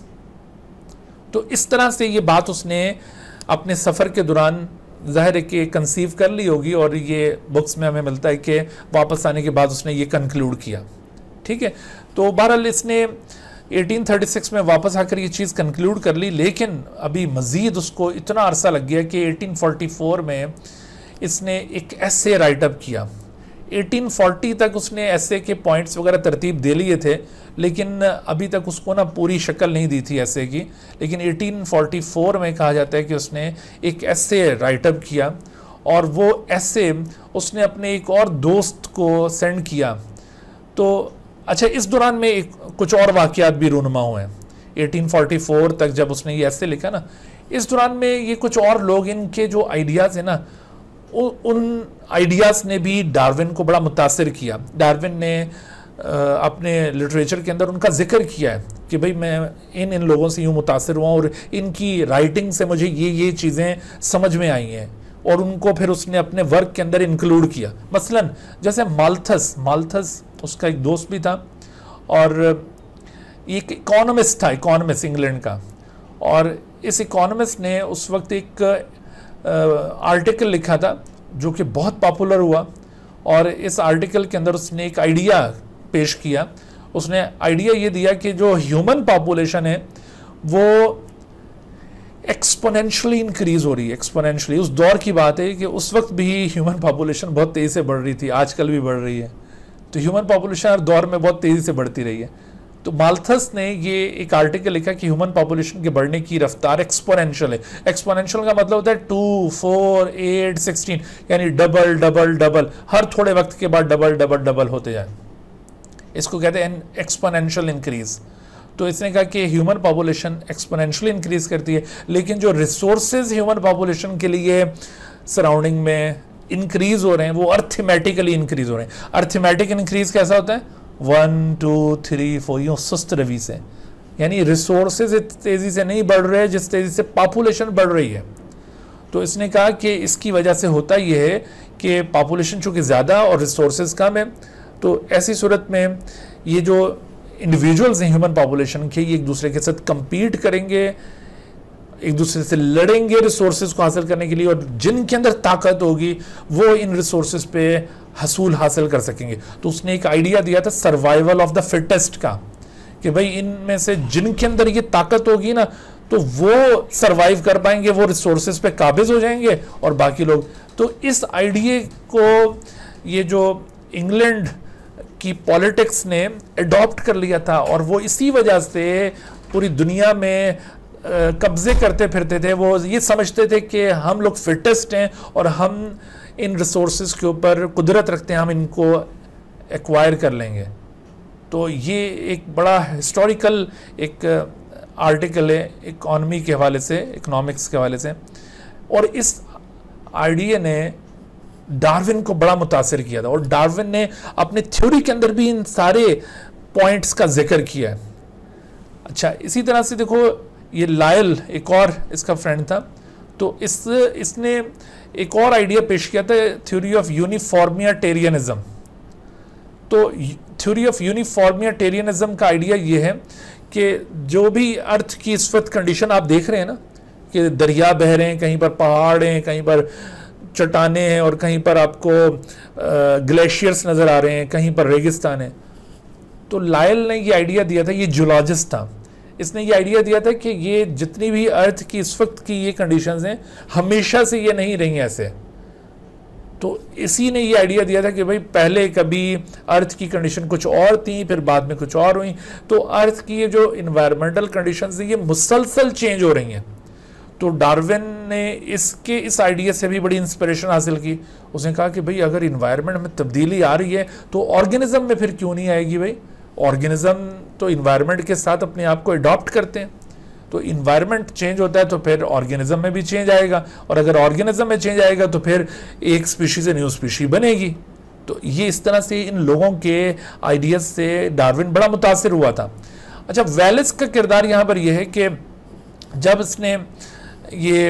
[SPEAKER 1] तो इस तरह से ये बात उसने अपने सफर के दौरान जाहिर है कि कंसीव कर ली होगी, और ये बुक्स में हमें मिलता है कि वापस आने के बाद उसने ये कंक्लूड किया। ठीक है, तो बहरहाल इसने अठारह सौ छत्तीस में वापस आकर ये चीज़ कंक्लूड कर ली, लेकिन अभी मज़ीद उसको इतना अरसा लग गया कि अठारह सौ चौवालीस में इसने एक ऐसे राइटअप किया। अठारह सौ चालीस तक उसने ऐसे के पॉइंट्स वगैरह तरतीब दे लिए थे, लेकिन अभी तक उसको ना पूरी शक्ल नहीं दी थी ऐसे की। लेकिन अठारह सौ चौवालीस में कहा जाता है कि उसने एक ऐसे राइटअप किया, और वो ऐसे उसने अपने एक और दोस्त को सेंड किया। तो अच्छा, इस दौरान में एक कुछ और वाक़यात भी रूनुमा हुए हैं। अठारह सौ चौवालीस तक जब उसने ये ऐसे लिखा ना, इस दौरान में ये कुछ और लोग, इनके जो आइडियाज़ हैं ना, उ, उन आइडियाज़ ने भी डार्विन को बड़ा मुतासिर किया। डार्विन ने आ, अपने लिटरेचर के अंदर उनका जिक्र किया है कि भाई मैं इन इन लोगों से यूँ मुतासिर हुआ और इनकी राइटिंग से मुझे ये ये चीज़ें समझ में आई हैं, और उनको फिर उसने अपने वर्क के अंदर इंक्लूड किया। मसलन जैसे माल्थस माल्थस उसका एक दोस्त भी था, और एक इकोनॉमिस्ट था, इकोनॉमिस्ट इंग्लैंड का, और इस इकोनॉमिस्ट ने उस वक्त एक आर्टिकल लिखा था जो कि बहुत पॉपुलर हुआ, और इस आर्टिकल के अंदर उसने एक आइडिया पेश किया। उसने आइडिया ये दिया कि जो ह्यूमन पॉपुलेशन है वो एक्सपोनेंशियली इंक्रीज हो रही है। एक्सपोनेंशियली उस दौर की बात है कि उस वक्त भी ह्यूमन पॉपुलेशन बहुत तेज़ी से बढ़ रही थी, आजकल भी बढ़ रही है। तो ह्यूमन पॉपुलेशन हर दौर में बहुत तेज़ी से बढ़ती रही है। तो माल्थस ने ये एक आर्टिकल लिखा कि ह्यूमन पॉपुलेशन के बढ़ने की रफ्तार एक्सपोनेंशियल है। एक्सपोनेंशियल का मतलब होता है टू, फोर, एट, सिक्सटीन, यानी डबल डबल डबल, हर थोड़े वक्त के बाद डबल डबल डबल होते जाए। इसको कहते हैं एक्सपोनेंशियल इंक्रीज। तो इसने कहा कि ह्यूमन पॉपुलेशन एक्सपोनेंशियली इंक्रीज करती है, लेकिन जो रिसोर्सेज ह्यूमन पॉपुलेशन के लिए सराउंडिंग में इंक्रीज हो रहे हैं वो अर्थमेटिकली इंक्रीज हो रहे हैं। अर्थमेटिक इंक्रीज कैसा होता है? वन टू थ्री फोर, यूँ सुस्त रवि से, यानी रिसोर्सेज इतनी तेज़ी से नहीं बढ़ रहे जिस तेज़ी से पॉपुलेशन बढ़ रही है। तो इसने कहा कि इसकी वजह से होता यह है कि पॉपुलेशन चूँकि ज़्यादा और रिसोर्सेज कम है, तो ऐसी सूरत में ये जो इंडिविजुअल्स हैं ह्यूमन पॉपुलेशन के, ये एक दूसरे के साथ compete करेंगे, एक दूसरे से लड़ेंगे रिसोर्सेज को हासिल करने के लिए, और जिनके अंदर ताकत होगी वो इन रिसोर्सेज पे हसूल हासिल कर सकेंगे। तो उसने एक आइडिया दिया था सर्वाइवल ऑफ द फिटेस्ट का, कि भाई इनमें से जिनके अंदर ये ताकत होगी ना तो वो सर्वाइव कर पाएंगे, वो रिसोर्सेज पे काबिज हो जाएंगे, और बाकी लोग। तो इस आइडिया को ये जो इंग्लैंड की पॉलिटिक्स ने अडॉप्ट कर लिया था, और वो इसी वजह से पूरी दुनिया में कब्जे करते फिरते थे। वो ये समझते थे कि हम लोग फिटेस्ट हैं और हम इन रिसोर्सेज के ऊपर कुदरत रखते हैं, हम इनको एक्वायर कर लेंगे। तो ये एक बड़ा हिस्टोरिकल एक आर्टिकल है इकोनॉमी के हवाले से, इकोनॉमिक्स के हवाले से, और इस आइडिया ने डार्विन को बड़ा मुतासिर किया था, और डार्विन ने अपने थ्योरी के अंदर भी इन सारे पॉइंट्स का जिक्र किया है। अच्छा, इसी तरह से देखो ये लायल एक और इसका फ्रेंड था, तो इस इसने एक और आइडिया पेश किया था, थ्योरी ऑफ यूनिफॉर्मिटेरियनिज्म। तो थ्योरी ऑफ यूनिफॉर्मिटेरियनिज्म का आइडिया ये है कि जो भी अर्थ की इस वक्त कंडीशन आप देख रहे हैं ना, कि दरिया बह रहे हैं, कहीं पर पहाड़ हैं, कहीं पर चट्टाने हैं, और कहीं पर आपको ग्लेशियर्स नज़र आ रहे हैं, कहीं पर रेगिस्तान है। तो लायल ने ये आइडिया दिया था, ये जियोलॉजिस्ट था, इसने ये आइडिया दिया था कि ये जितनी भी अर्थ की इस वक्त की ये कंडीशंस हैं हमेशा से ये नहीं रही ऐसे। तो इसी ने ये आइडिया दिया था कि भाई पहले कभी अर्थ की कंडीशन कुछ और थी, फिर बाद में कुछ और हुई। तो अर्थ की ये जो इन्वायरमेंटल कंडीशंस हैं ये मुसलसल चेंज हो रही हैं। तो डार्विन ने इसके इस आइडिया से भी बड़ी इंस्पिरेशन हासिल की। उसने कहा कि भाई अगर इन्वायरमेंट में तब्दीली आ रही है तो ऑर्गेनिज्म में फिर क्यों नहीं आएगी। भाई ऑर्गेनिज्म तो इन्वायरमेंट के साथ अपने आप को अडॉप्ट करते हैं, तो इन्वायरमेंट चेंज होता है तो फिर ऑर्गेनिज्म में भी चेंज आएगा, और अगर ऑर्गेनिज्म में चेंज आएगा तो फिर एक स्पीशी से न्यू स्पीशी बनेगी। तो ये इस तरह से इन लोगों के आइडियाज से डार्विन बड़ा मुतासिर हुआ था। अच्छा, वेलिस का किरदार यहाँ पर यह है कि जब इसने ये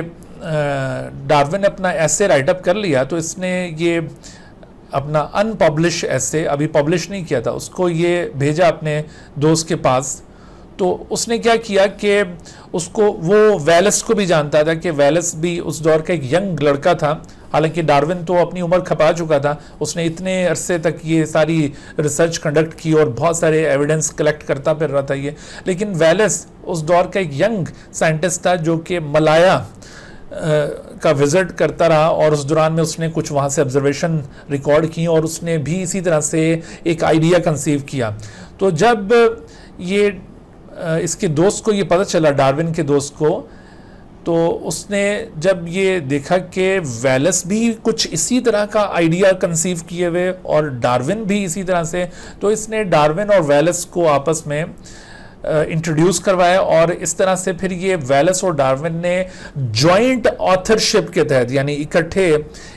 [SPEAKER 1] डार्विन ने अपना ऐसे राइटअप कर लिया तो इसने ये अपना अनपब्लिश ऐसे अभी पब्लिश नहीं किया था, उसको ये भेजा अपने दोस्त के पास। तो उसने क्या किया कि उसको वो वेलिस को भी जानता था कि वेलिस भी उस दौर का एक यंग लड़का था, हालांकि डार्विन तो अपनी उम्र खपा चुका था। उसने इतने अरसे तक ये सारी रिसर्च कंडक्ट की और बहुत सारे एविडेंस कलेक्ट करता फिर रहा था ये, लेकिन वेलिस उस दौर का एक यंग साइंटिस्ट था जो कि मलाया का विजिट करता रहा, और उस दौरान में उसने कुछ वहाँ से ऑब्जर्वेशन रिकॉर्ड की और उसने भी इसी तरह से एक आइडिया कंसीव किया। तो जब ये इसके दोस्त को ये पता चला, डार्विन के दोस्त को, तो उसने जब ये देखा कि वेलिस भी कुछ इसी तरह का आइडिया कंसीव किए हुए और डार्विन भी इसी तरह से, तो इसने डार्विन और वेलिस को आपस में इंट्रोड्यूस करवाया, और इस तरह से फिर ये वेलिस और डार्विन ने जॉइंट ऑथरशिप के तहत यानी इकट्ठे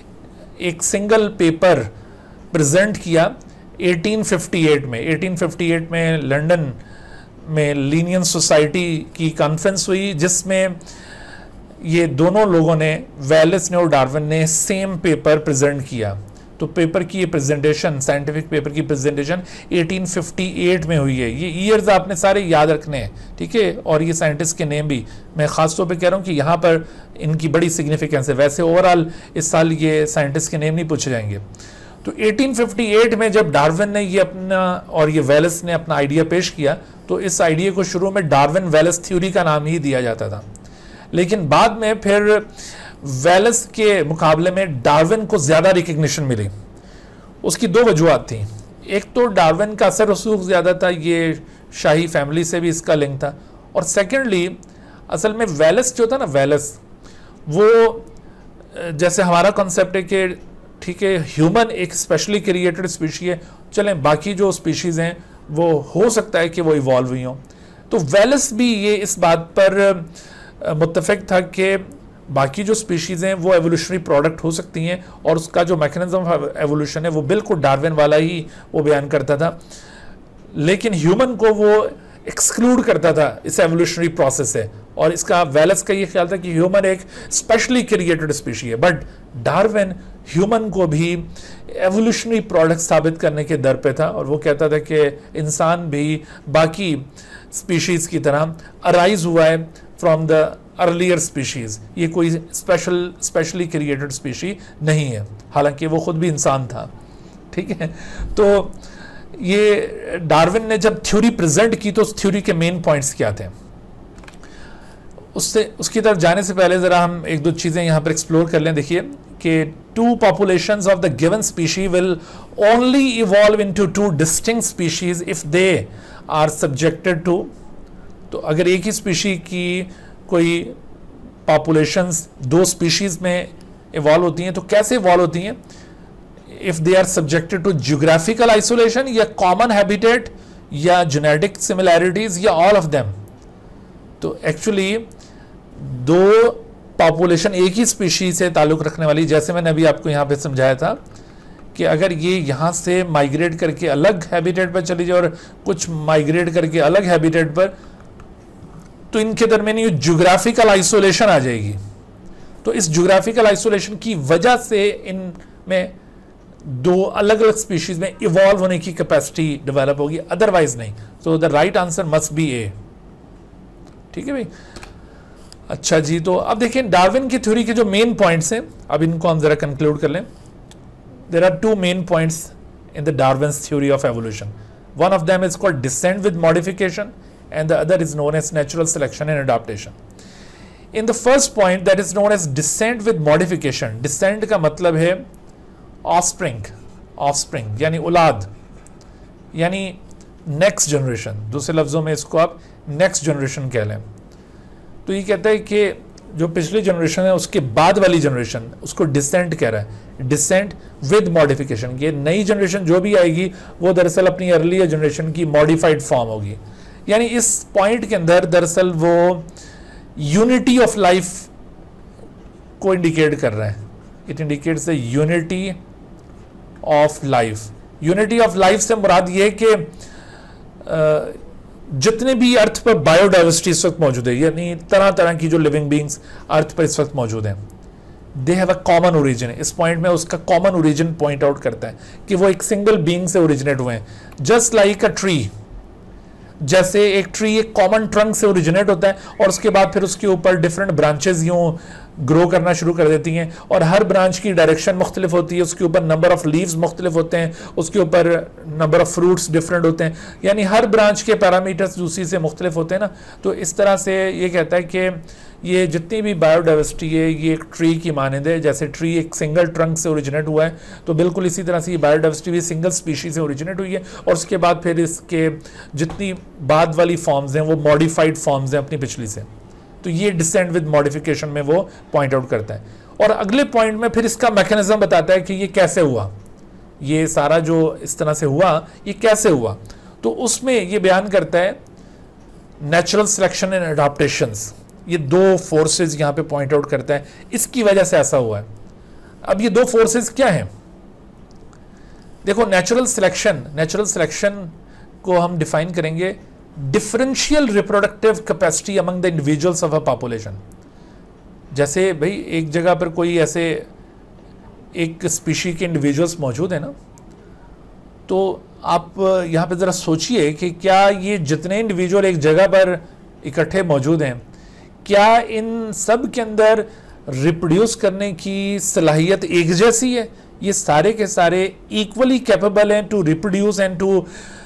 [SPEAKER 1] एक सिंगल पेपर प्रेजेंट किया अठारह सौ अट्ठावन में। अठारह सौ अट्ठावन में लंदन में लीनियन सोसाइटी की कॉन्फ्रेंस हुई, जिसमें ये दोनों लोगों ने, वेलिस ने और डार्विन ने, सेम पेपर प्रेजेंट किया। तो पेपर की ये प्रेजेंटेशन, साइंटिफिक पेपर की प्रेजेंटेशन अठारह सौ अट्ठावन में हुई है। ये ईयर्स आपने सारे याद रखने हैं, ठीक है, और ये साइंटिस्ट के नेम भी मैं खास तौर पे कह रहा हूँ कि यहाँ पर इनकी बड़ी सिग्निफिकेंस है। वैसे ओवरऑल इस साल ये साइंटिस्ट के नेम नहीं पूछे जाएंगे। तो अठारह सौ अट्ठावन में जब डार्विन ने ये अपना और ये वेलिस ने अपना आइडिया पेश किया, तो इस आइडिया को शुरू में डार्विन वेलिस थ्योरी का नाम ही दिया जाता था, लेकिन बाद में फिर वेलिस के मुकाबले में डार्विन को ज्यादा रिकग्निशन मिली। उसकी दो वजूहत थी। एक तो डार्विन का असर रसूख ज्यादा था, ये शाही फैमिली से भी इसका लिंक था, और सेकेंडली असल में वेलिस जो था ना, वेलिस वो जैसे हमारा कॉन्सेप्ट है कि ठीक है ह्यूमन एक स्पेशली क्रिएटेड स्पीशी है, चलें बाकी जो स्पीशीज हैं वो हो सकता है कि वो इवॉल्व हुई हों। तो वेलिस भी ये इस बात पर मुत्तफिक था कि बाकी जो स्पीशीज़ हैं वो एवोल्यूशनरी प्रोडक्ट हो सकती हैं, और उसका जो मैकेनिज्म ऑफ एवोल्यूशन है वो बिल्कुल डार्विन वाला ही वो बयान करता था, लेकिन ह्यूमन को वो एक्सक्लूड करता था इस एवोल्यूशनरी प्रोसेस से। और इसका वेलिस का ये ख्याल था कि ह्यूमन एक स्पेशली क्रिएटेड स्पीशी है, बट डार्विन ह्यूमन को भी एवोल्यूशनरी प्रोडक्ट साबित करने के दर पे था, और वो कहता था कि इंसान भी बाकी स्पीशीज़ की तरह अराइज हुआ है फ्रॉम द अर्लियर स्पीशीज, ये कोई स्पेशल स्पेशली क्रिएटेड स्पीशी नहीं है, हालांकि वो खुद भी इंसान था, ठीक है। तो ये डार्विन ने जब थ्योरी प्रेजेंट की तो उस थ्योरी के मेन पॉइंट्स क्या थे, उससे उसकी तरफ जाने से पहले जरा हम एक दो चीजें यहां पर एक्सप्लोर कर लें। देखिए कि two populations of the given species will only evolve into two distinct species if they are subjected to, तो अगर एक ही स्पीशी की कोई पॉपुलेशंस दो स्पीशीज में इवॉल्व होती हैं तो कैसे इवॉल्व होती हैं, if they are subjected to geographical isolation या कॉमन हैबिटेट या जेनेटिक सिमिलैरिटीज या ऑल ऑफ देम। तो एक्चुअली दो पॉपुलेशन एक ही स्पीशी से ताल्लुक रखने वाली, जैसे मैंने अभी आपको यहाँ पे समझाया था कि अगर ये यहाँ से माइग्रेट करके अलग हैबिटेट पर चली जाए और कुछ माइग्रेट करके अलग हैबिटेट पर, तो इनके दरमियान ये ज्योग्राफिकल आइसोलेशन आ जाएगी। तो इस ज्योग्राफिकल आइसोलेशन की वजह से इनमें दो अलग अलग स्पीशीज में इवॉल्व होने की कैपेसिटी डेवलप होगी, अदरवाइज नहीं। तो the right answer must be A, ठीक है भाई। अच्छा जी, तो अब देखिए डार्विन की थ्योरी के जो मेन पॉइंट्स हैं, अब इनको हम जरा कंक्लूड कर लें। There are two main points in the Darwin's theory of evolution. One of them is called descent with modification and the other is known as natural selection and adaptation. In the first point, that is known as descent with modification. Descent का मतलब है offspring, offspring यानी औलाद, यानी next generation, दूसरे लफ्जों में इसको आप next generation कह लें। तो ये कहता है कि जो पिछली जनरेशन है उसके बाद वाली जनरेशन, उसको डिसेंट कह रहा है, डिसेंट विद मॉडिफिकेशन। ये नई जनरेशन जो भी आएगी वो दरअसल अपनी अर्ली जनरेशन की मॉडिफाइड फॉर्म होगी। यानी इस पॉइंट के अंदर दरअसल वो यूनिटी ऑफ लाइफ को इंडिकेट कर रहा है। It indicates the unity of life. Unity of life से मुराद ये है कि जितने भी अर्थ पर बायोडाइवर्सिटी इस वक्त मौजूद है, यानी तरह तरह की जो लिविंग बींग्स अर्थ पर इस वक्त मौजूद हैं, they have a common origin. इस पॉइंट में उसका कॉमन ओरिजिन पॉइंट आउट करता है कि वो एक सिंगल बीइंग से ओरिजिनेट हुए हैं। जस्ट लाइक अ ट्री, जैसे एक ट्री एक कॉमन ट्रंक से ओरिजिनेट होता है और उसके बाद फिर उसके ऊपर डिफरेंट ब्रांचेस यूं ग्रो करना शुरू कर देती हैं और हर ब्रांच की डायरेक्शन मुख्तलिफ होती है, उसके ऊपर नंबर ऑफ लीव्स मुख्तलिफ होते हैं, उसके ऊपर नंबर ऑफ फ्रूट्स डिफरेंट होते हैं, यानी हर ब्रांच के पैरामीटर्स दूसरी से मुख्तलिफ होते हैं ना। तो इस तरह से ये कहता है कि ये जितनी भी बायोडाइवर्सिटी है ये एक ट्री की मानंद है। जैसे ट्री एक सिंगल ट्रंक से ओरिजिनेट हुआ है, तो बिल्कुल इसी तरह से ये बायोडाइवर्सिटी भी सिंगल स्पीशीज से ओरिजिनेट हुई है और उसके बाद फिर इसके जितनी बाद वाली फॉर्म्स हैं वो मॉडिफाइड फॉर्म्स हैं अपनी पिछली से। तो ये डिसेंट विद मॉडिफिकेशन में वो पॉइंट आउट करता है। और अगले पॉइंट में फिर इसका मैकेनिज्म बताता है कि ये कैसे हुआ, ये सारा जो इस तरह से हुआ ये कैसे हुआ। तो उसमें ये बयान करता है नेचुरल सिलेक्शन एंड अडॉप्टेशंस, ये दो फोर्सेस यहाँ पे पॉइंट आउट करता है, इसकी वजह से ऐसा हुआ है। अब ये दो फोर्सेस क्या हैं? देखो, नेचुरल सिलेक्शन, नेचुरल सिलेक्शन को हम डिफाइन करेंगे differential reproductive capacity among the individuals of a population. जैसे भाई एक जगह पर कोई ऐसे एक स्पीशी के इंडिविजुअल्स मौजूद है ना, तो आप यहाँ पे ज़रा सोचिए कि क्या ये जितने इंडिविजुअल एक जगह पर इकट्ठे मौजूद हैं, क्या इन सब के अंदर रिप्रोड्यूस करने की सलाहियत एक जैसी है? ये सारे के सारे इक्वली कैपेबल हैं to reproduce and to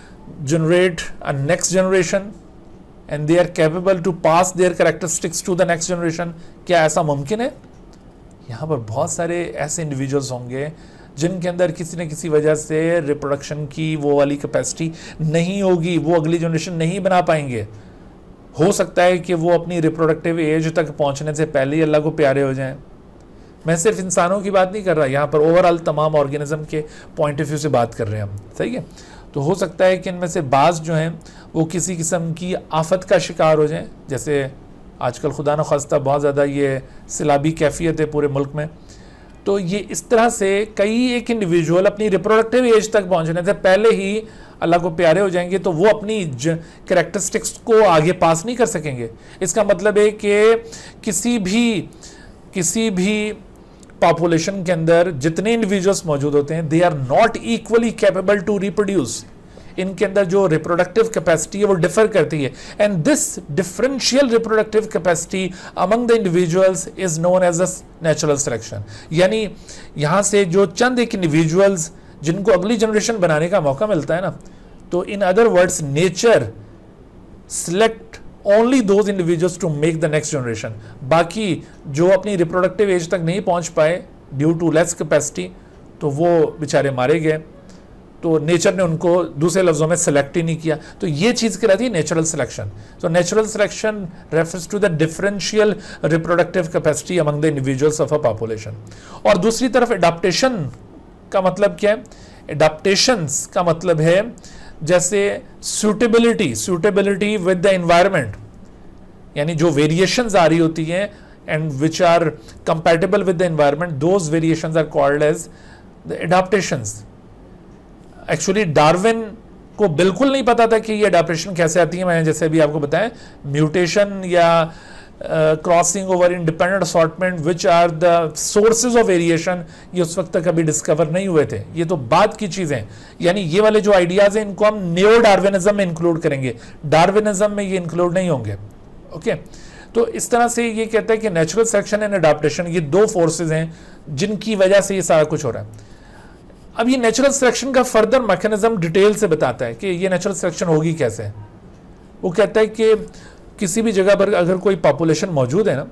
[SPEAKER 1] generate a next generation and they are capable to pass their characteristics to the next generation? क्या ऐसा मुमकिन है? यहाँ पर बहुत सारे ऐसे इंडिविजुअल्स होंगे जिनके अंदर किसी न किसी वजह से रिप्रोडक्शन की वो वाली कैपेसिटी नहीं होगी, वो अगली जनरेशन नहीं बना पाएंगे। हो सकता है कि वो अपनी रिप्रोडक्टिव एज तक पहुंचने से पहले ही अल्लाह को प्यारे हो जाएं। मैं सिर्फ इंसानों की बात नहीं कर रहा, यहाँ पर ओवरऑल तमाम ऑर्गेनिज्म के पॉइंट ऑफ व्यू से बात कर रहे हैं हम, सही है। तो हो सकता है कि इनमें से बाज़ जो हैं वो किसी किस्म की आफत का शिकार हो जाएं, जैसे आजकल खुदा न खास्ता बहुत ज़्यादा ये सैलाबी कैफियत है पूरे मुल्क में। तो ये इस तरह से कई एक इंडिविजुअल अपनी रिप्रोडक्टिव एज तक पहुँचने से पहले ही अल्लाह को प्यारे हो जाएंगे, तो वो अपनी कैरेक्टरिस्टिक्स को आगे पास नहीं कर सकेंगे। इसका मतलब है कि किसी भी किसी भी पॉपुलेशन के अंदर जितने इंडिविजुअल्स मौजूद होते हैं, they are not equally capable to reproduce. इनके अंदर जो रिप्रोडक्टिव कैपेसिटी है वो डिफर करती है, and this differential reproductive capacity among the individuals is known as a natural selection. यानी यहाँ से जो चंद एक इंडिविजुअल्स जिनको अगली जनरेशन बनाने का मौका मिलता है ना, तो in other words nature select only those individuals to make the next generation. बाकी जो अपनी रिप्रोडक्टिव एज तक नहीं पहुंच पाए ड्यू टू लेस कैपेसिटी, तो वो बेचारे मारे गए, तो नेचर ने उनको दूसरे लफ्जों में सेलेक्ट ही नहीं किया। तो ये चीज़ कहलाती है नेचुरल सिलेक्शन। तो natural selection refers to the differential reproductive capacity among the individuals of a population. और दूसरी तरफ एडाप्टेशन का मतलब क्या है? एडाप्टेशंस का मतलब है जैसे suitability, suitability with the environment, यानी जो वेरिएशंस आ रही होती हैं and which are compatible with the environment, those variations are called as the adaptations. Actually Darwin को बिल्कुल नहीं पता था कि ये एडाप्टेशन कैसे आती है। मैंने जैसे अभी आपको बताया, म्यूटेशन या crossing over independent assortment which are the sources of variation, ये उस वक्त तक अभी डिस्कवर नहीं हुए थे, ये तो बाद की चीज़ें। यानी ये वाले जो आइडियाज़ हैं इनको हम नियो डार्विनिज्म में इंक्लूड करेंगे, डार्विनिज्म में ये इंक्लूड नहीं होंगे। ओके, तो इस तरह से ये कहता है कि नेचुरल सिलेक्शन एंड एडाप्टेशन ये दो फोर्सेज हैं जिनकी वजह से ये सारा कुछ हो रहा है। अब ये नेचुरल सिलेक्शन का फर्दर मैकेनिज्म डिटेल से बताता है कि ये नेचुरल सिलेक्शन होगी कैसे। वो कहता है कि किसी भी जगह पर अगर कोई पॉपुलेशन मौजूद है ना,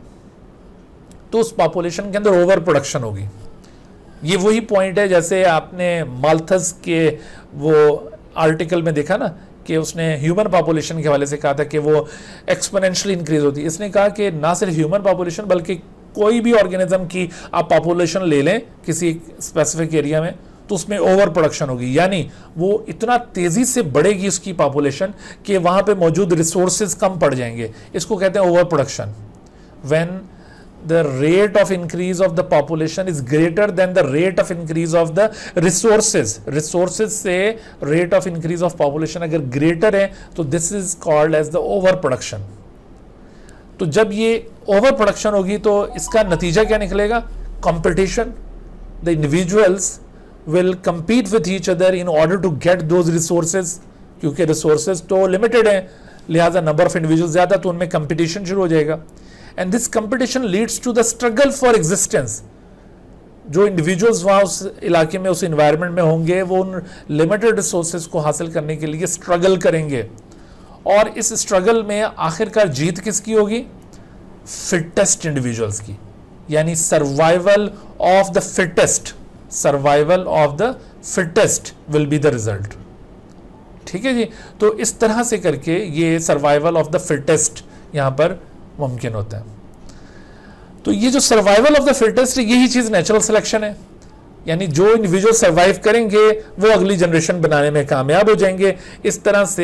[SPEAKER 1] तो उस पॉपुलेशन के अंदर ओवर प्रोडक्शन होगी। ये वही पॉइंट है जैसे आपने माल्थस के वो आर्टिकल में देखा ना कि उसने ह्यूमन पॉपुलेशन के हवाले से कहा था कि वो एक्सपोनेंशियली इंक्रीज होती है। इसने कहा कि ना सिर्फ ह्यूमन पॉपुलेशन बल्कि कोई भी ऑर्गेनिज्म की आप पॉपुलेशन ले लें किसी स्पेसिफिक एरिया में तो उसमें ओवर प्रोडक्शन होगी, यानी वो इतना तेजी से बढ़ेगी उसकी पॉपुलेशन कि वहां पे मौजूद रिसोर्सेज कम पड़ जाएंगे। इसको कहते हैं over production. When the rate of increase of the population is greater than the rate of increase of the resources, resources से rate of increase of population अगर greater है तो this is called as the overproduction। तो जब ये overproduction होगी तो इसका नतीजा क्या निकलेगा? competition, the individuals will compete with each other in order to get those resources, क्योंकि resources तो limited हैं, लिहाजा number of individuals ज़्यादा, तो उनमें competition शुरू हो जाएगा। And this competition leads to the struggle for existence। जो इंडिविजुअल्स वहाँ उस इलाके में उस इन्वायरमेंट में होंगे वो उन लिमिटेड रिसोर्सेज को हासिल करने के लिए स्ट्रगल करेंगे, और इस स्ट्रगल में आखिरकार जीत किसकी होगी? फिटेस्ट इंडिविजुअल्स की, यानी survival of the fittest, survival of the fittest will be the result. ठीक है जी। तो इस तरह से करके ये सर्वाइवल ऑफ द फिटेस्ट यहां पर मुमकिन होता है। तो ये जो सर्वाइवल ऑफ द फिटेस्ट यही चीज नेचुरल सिलेक्शन है, यानी जो इंडिविजुअल सर्वाइव करेंगे वो अगली जनरेशन बनाने में कामयाब हो जाएंगे। इस तरह से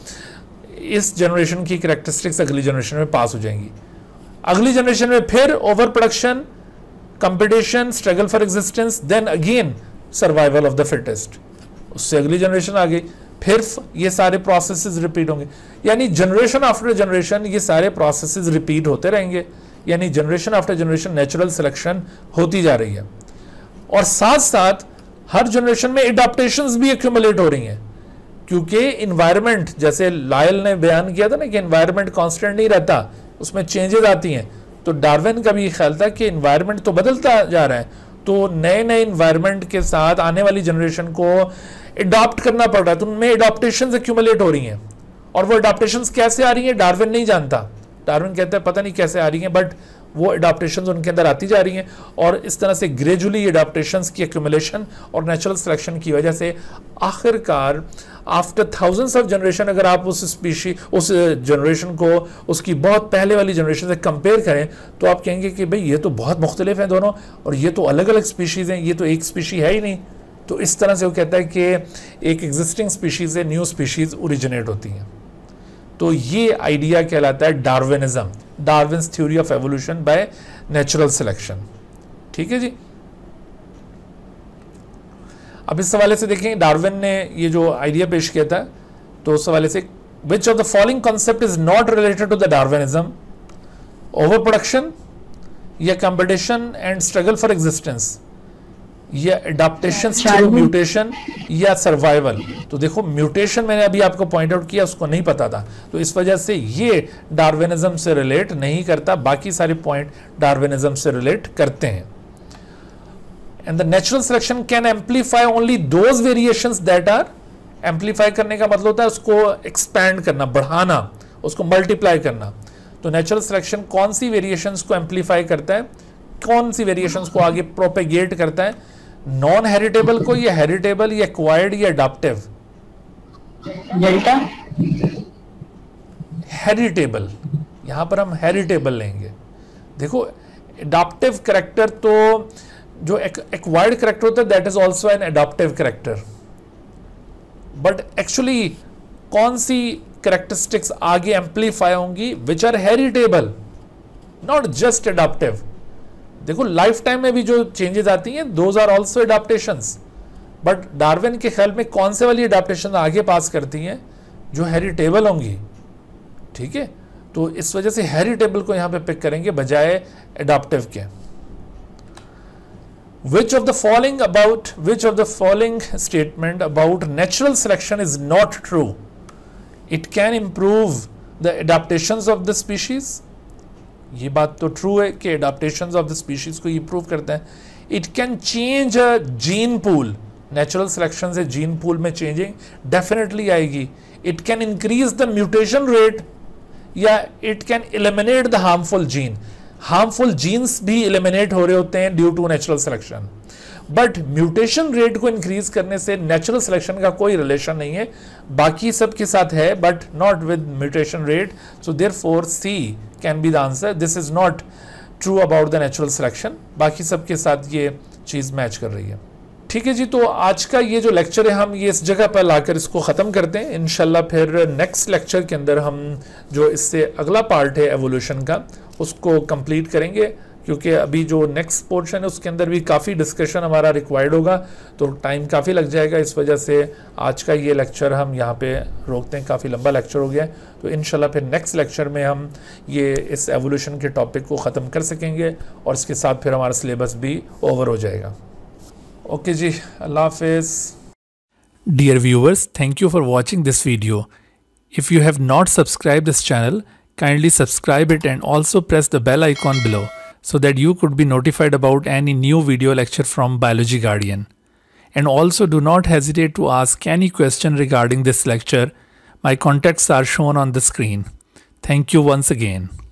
[SPEAKER 1] इस जनरेशन की कैरेक्टरिस्टिक्स अगली जनरेशन में पास हो जाएंगी। अगली जनरेशन में फिर over production, competition, struggle for existence, then again survival of the fittest, उससे अगली जनरेशन आ गई, फिर ये सारे प्रोसेसेस रिपीट होंगे, यानी जनरेशन आफ्टर जनरेशन ये सारे प्रोसेसेस रिपीट होते रहेंगे, यानी generation after generation natural selection होती जा रही है। और साथ साथ हर जनरेशन में एडाप्टेशंस भी एक्यूमुलेट हो रही हैं, क्योंकि इन्वायरमेंट, जैसे लायल ने बयान किया था ना कि इन्वायरमेंट कांस्टेंट नहीं रहता, उसमें चेंजेस आती हैं। तो डार्विन का भी ख्याल था कि इन्वायरमेंट तो बदलता जा रहा है, तो नए नए इन्वायरमेंट के साथ आने वाली जनरेशन को अडॉप्ट करना पड़ रहा है, तो उनमें एडॉप्टेशंस एक्यूमुलेट हो रही हैं। और वो एडॉप्टेशंस कैसे आ रही हैं डार्विन नहीं जानता, डार्विन कहता है पता नहीं कैसे आ रही हैं, बट वो एडॉप्टेशंस उनके अंदर आती जा रही हैं, और इस तरह से ग्रेजुअली एडॉप्टेशंस की एक्यूमुलेशन और नेचुरल सिलेक्शन की वजह से आखिरकार आफ्टर थाउजेंड्स ऑफ जनरेशन अगर आप उस स्पीशी उस जनरेशन को उसकी बहुत पहले वाली जनरेशन से कंपेयर करें तो आप कहेंगे कि भाई ये तो बहुत मुख्तलिफ हैं दोनों, और ये तो अलग अलग स्पीशीज़ हैं, ये तो एक स्पीशी है ही नहीं। तो इस तरह से वो कहता है कि एक एग्जिस्टिंग स्पीशीज से न्यू स्पीशीज ओरिजिनेट होती हैं। तो ये आइडिया कहलाता है Darwinism, Darwin's theory of evolution by natural selection. ठीक है जी। अब इस हवाले से देखें डार्विन ने ये जो आइडिया पेश किया था, तो उस हवाले से which of the following concept is not related to the Darwinism? Over production या competition and struggle for existence, या एडाप्टेशन थ्रू म्यूटेशन, या सर्वाइवल। तो देखो म्यूटेशन मैंने अभी आपको पॉइंट आउट किया, उसको नहीं पता था, तो इस वजह से ये डार्विनिज्म से रिलेट नहीं करता, बाकी सारे पॉइंट डार्विनिज्म से रिलेट करते हैं। And the natural selection can amplify only those variations that are, amplify करने का मतलब होता है उसको एक्सपैंड करना, बढ़ाना, उसको मल्टीप्लाई करना। तो नेचुरल सिलेक्शन कौन सी वेरिएशंस को एम्पलीफाई करता है, कौन सी वेरिएशंस को आगे प्रोपेगेट करता है? नॉन हेरिटेबल को, या हेरिटेबल, या एक्वायर्ड, या अडॉप्टिव?
[SPEAKER 2] डेल्टा
[SPEAKER 1] हेरिटेबल, यहां पर हम हेरिटेबल लेंगे। देखो अडॉप्टिव करेक्टर तो जो एक्वायर्ड करेक्टर होता है that is also an adaptive character, but actually कौन सी करेक्टरिस्टिक्स आगे एम्पलीफाई होंगी? Which are heritable, not just adaptive. देखो लाइफ टाइम में भी जो चेंजेस आती हैं those are also adaptations, but Darwin के ख्याल में कौन से वाली एडाप्टेशन आगे पास करती हैं? जो हेरिटेबल होंगी। ठीक है, तो इस वजह से हेरिटेबल को यहां पे पिक करेंगे बजाय एडाप्टिव के। Which of the following about which of the following statement about natural selection is not true? It can improve the adaptations of the species, ये बात तो ट्रू है कि एडाप्टेशंस ऑफ द स्पीशीज को improve करता है। It can change a gene pool, natural selection से gene pool में चेंजिंग डेफिनेटली आएगी। It can increase the mutation rate, या it can eliminate the harmful gene, harmful genes भी eliminate हो रहे होते हैं due to natural selection. But mutation rate को इंक्रीज करने से नेचुरल सिलेक्शन का कोई रिलेशन नहीं है, बाकी सब के साथ है but not with mutation rate. So therefore C can be the answer. This is not true about the natural selection. बाकी सब के साथ ये चीज़ मैच कर रही है. ठीक है जी, तो आज का ये जो लेक्चर है हम ये इस जगह पर लाकर इसको ख़त्म करते हैं. इंशाल्लाह फिर नेक्स्ट लेक्चर के अंदर हम जो इससे अगला पार्ट है एवोल्यूशन का उसको कंप्लीट करेंगे, क्योंकि अभी जो नेक्स्ट पोर्शन है उसके अंदर भी काफ़ी डिस्कशन हमारा रिक्वायर्ड होगा, तो टाइम काफ़ी लग जाएगा. इस वजह से आज का ये लेक्चर हम यहाँ पे रोकते हैं. काफ़ी लंबा लेक्चर हो गया है, तो इंशाल्लाह फिर नेक्स्ट लेक्चर में हम ये इस एवोल्यूशन के टॉपिक को ख़त्म कर सकेंगे और इसके साथ फिर हमारा सिलेबस भी ओवर हो जाएगा. ओके जी, अल्लाह हाफिज़.
[SPEAKER 3] Dear viewers, thank you for watching this video. If you have not subscribed this channel, kindly subscribe it and also press the bell icon below so that you could be notified about any new video lecture from Biology Guardian. And also do not hesitate to ask any question regarding this lecture. My contacts are shown on the screen. Thank you once again.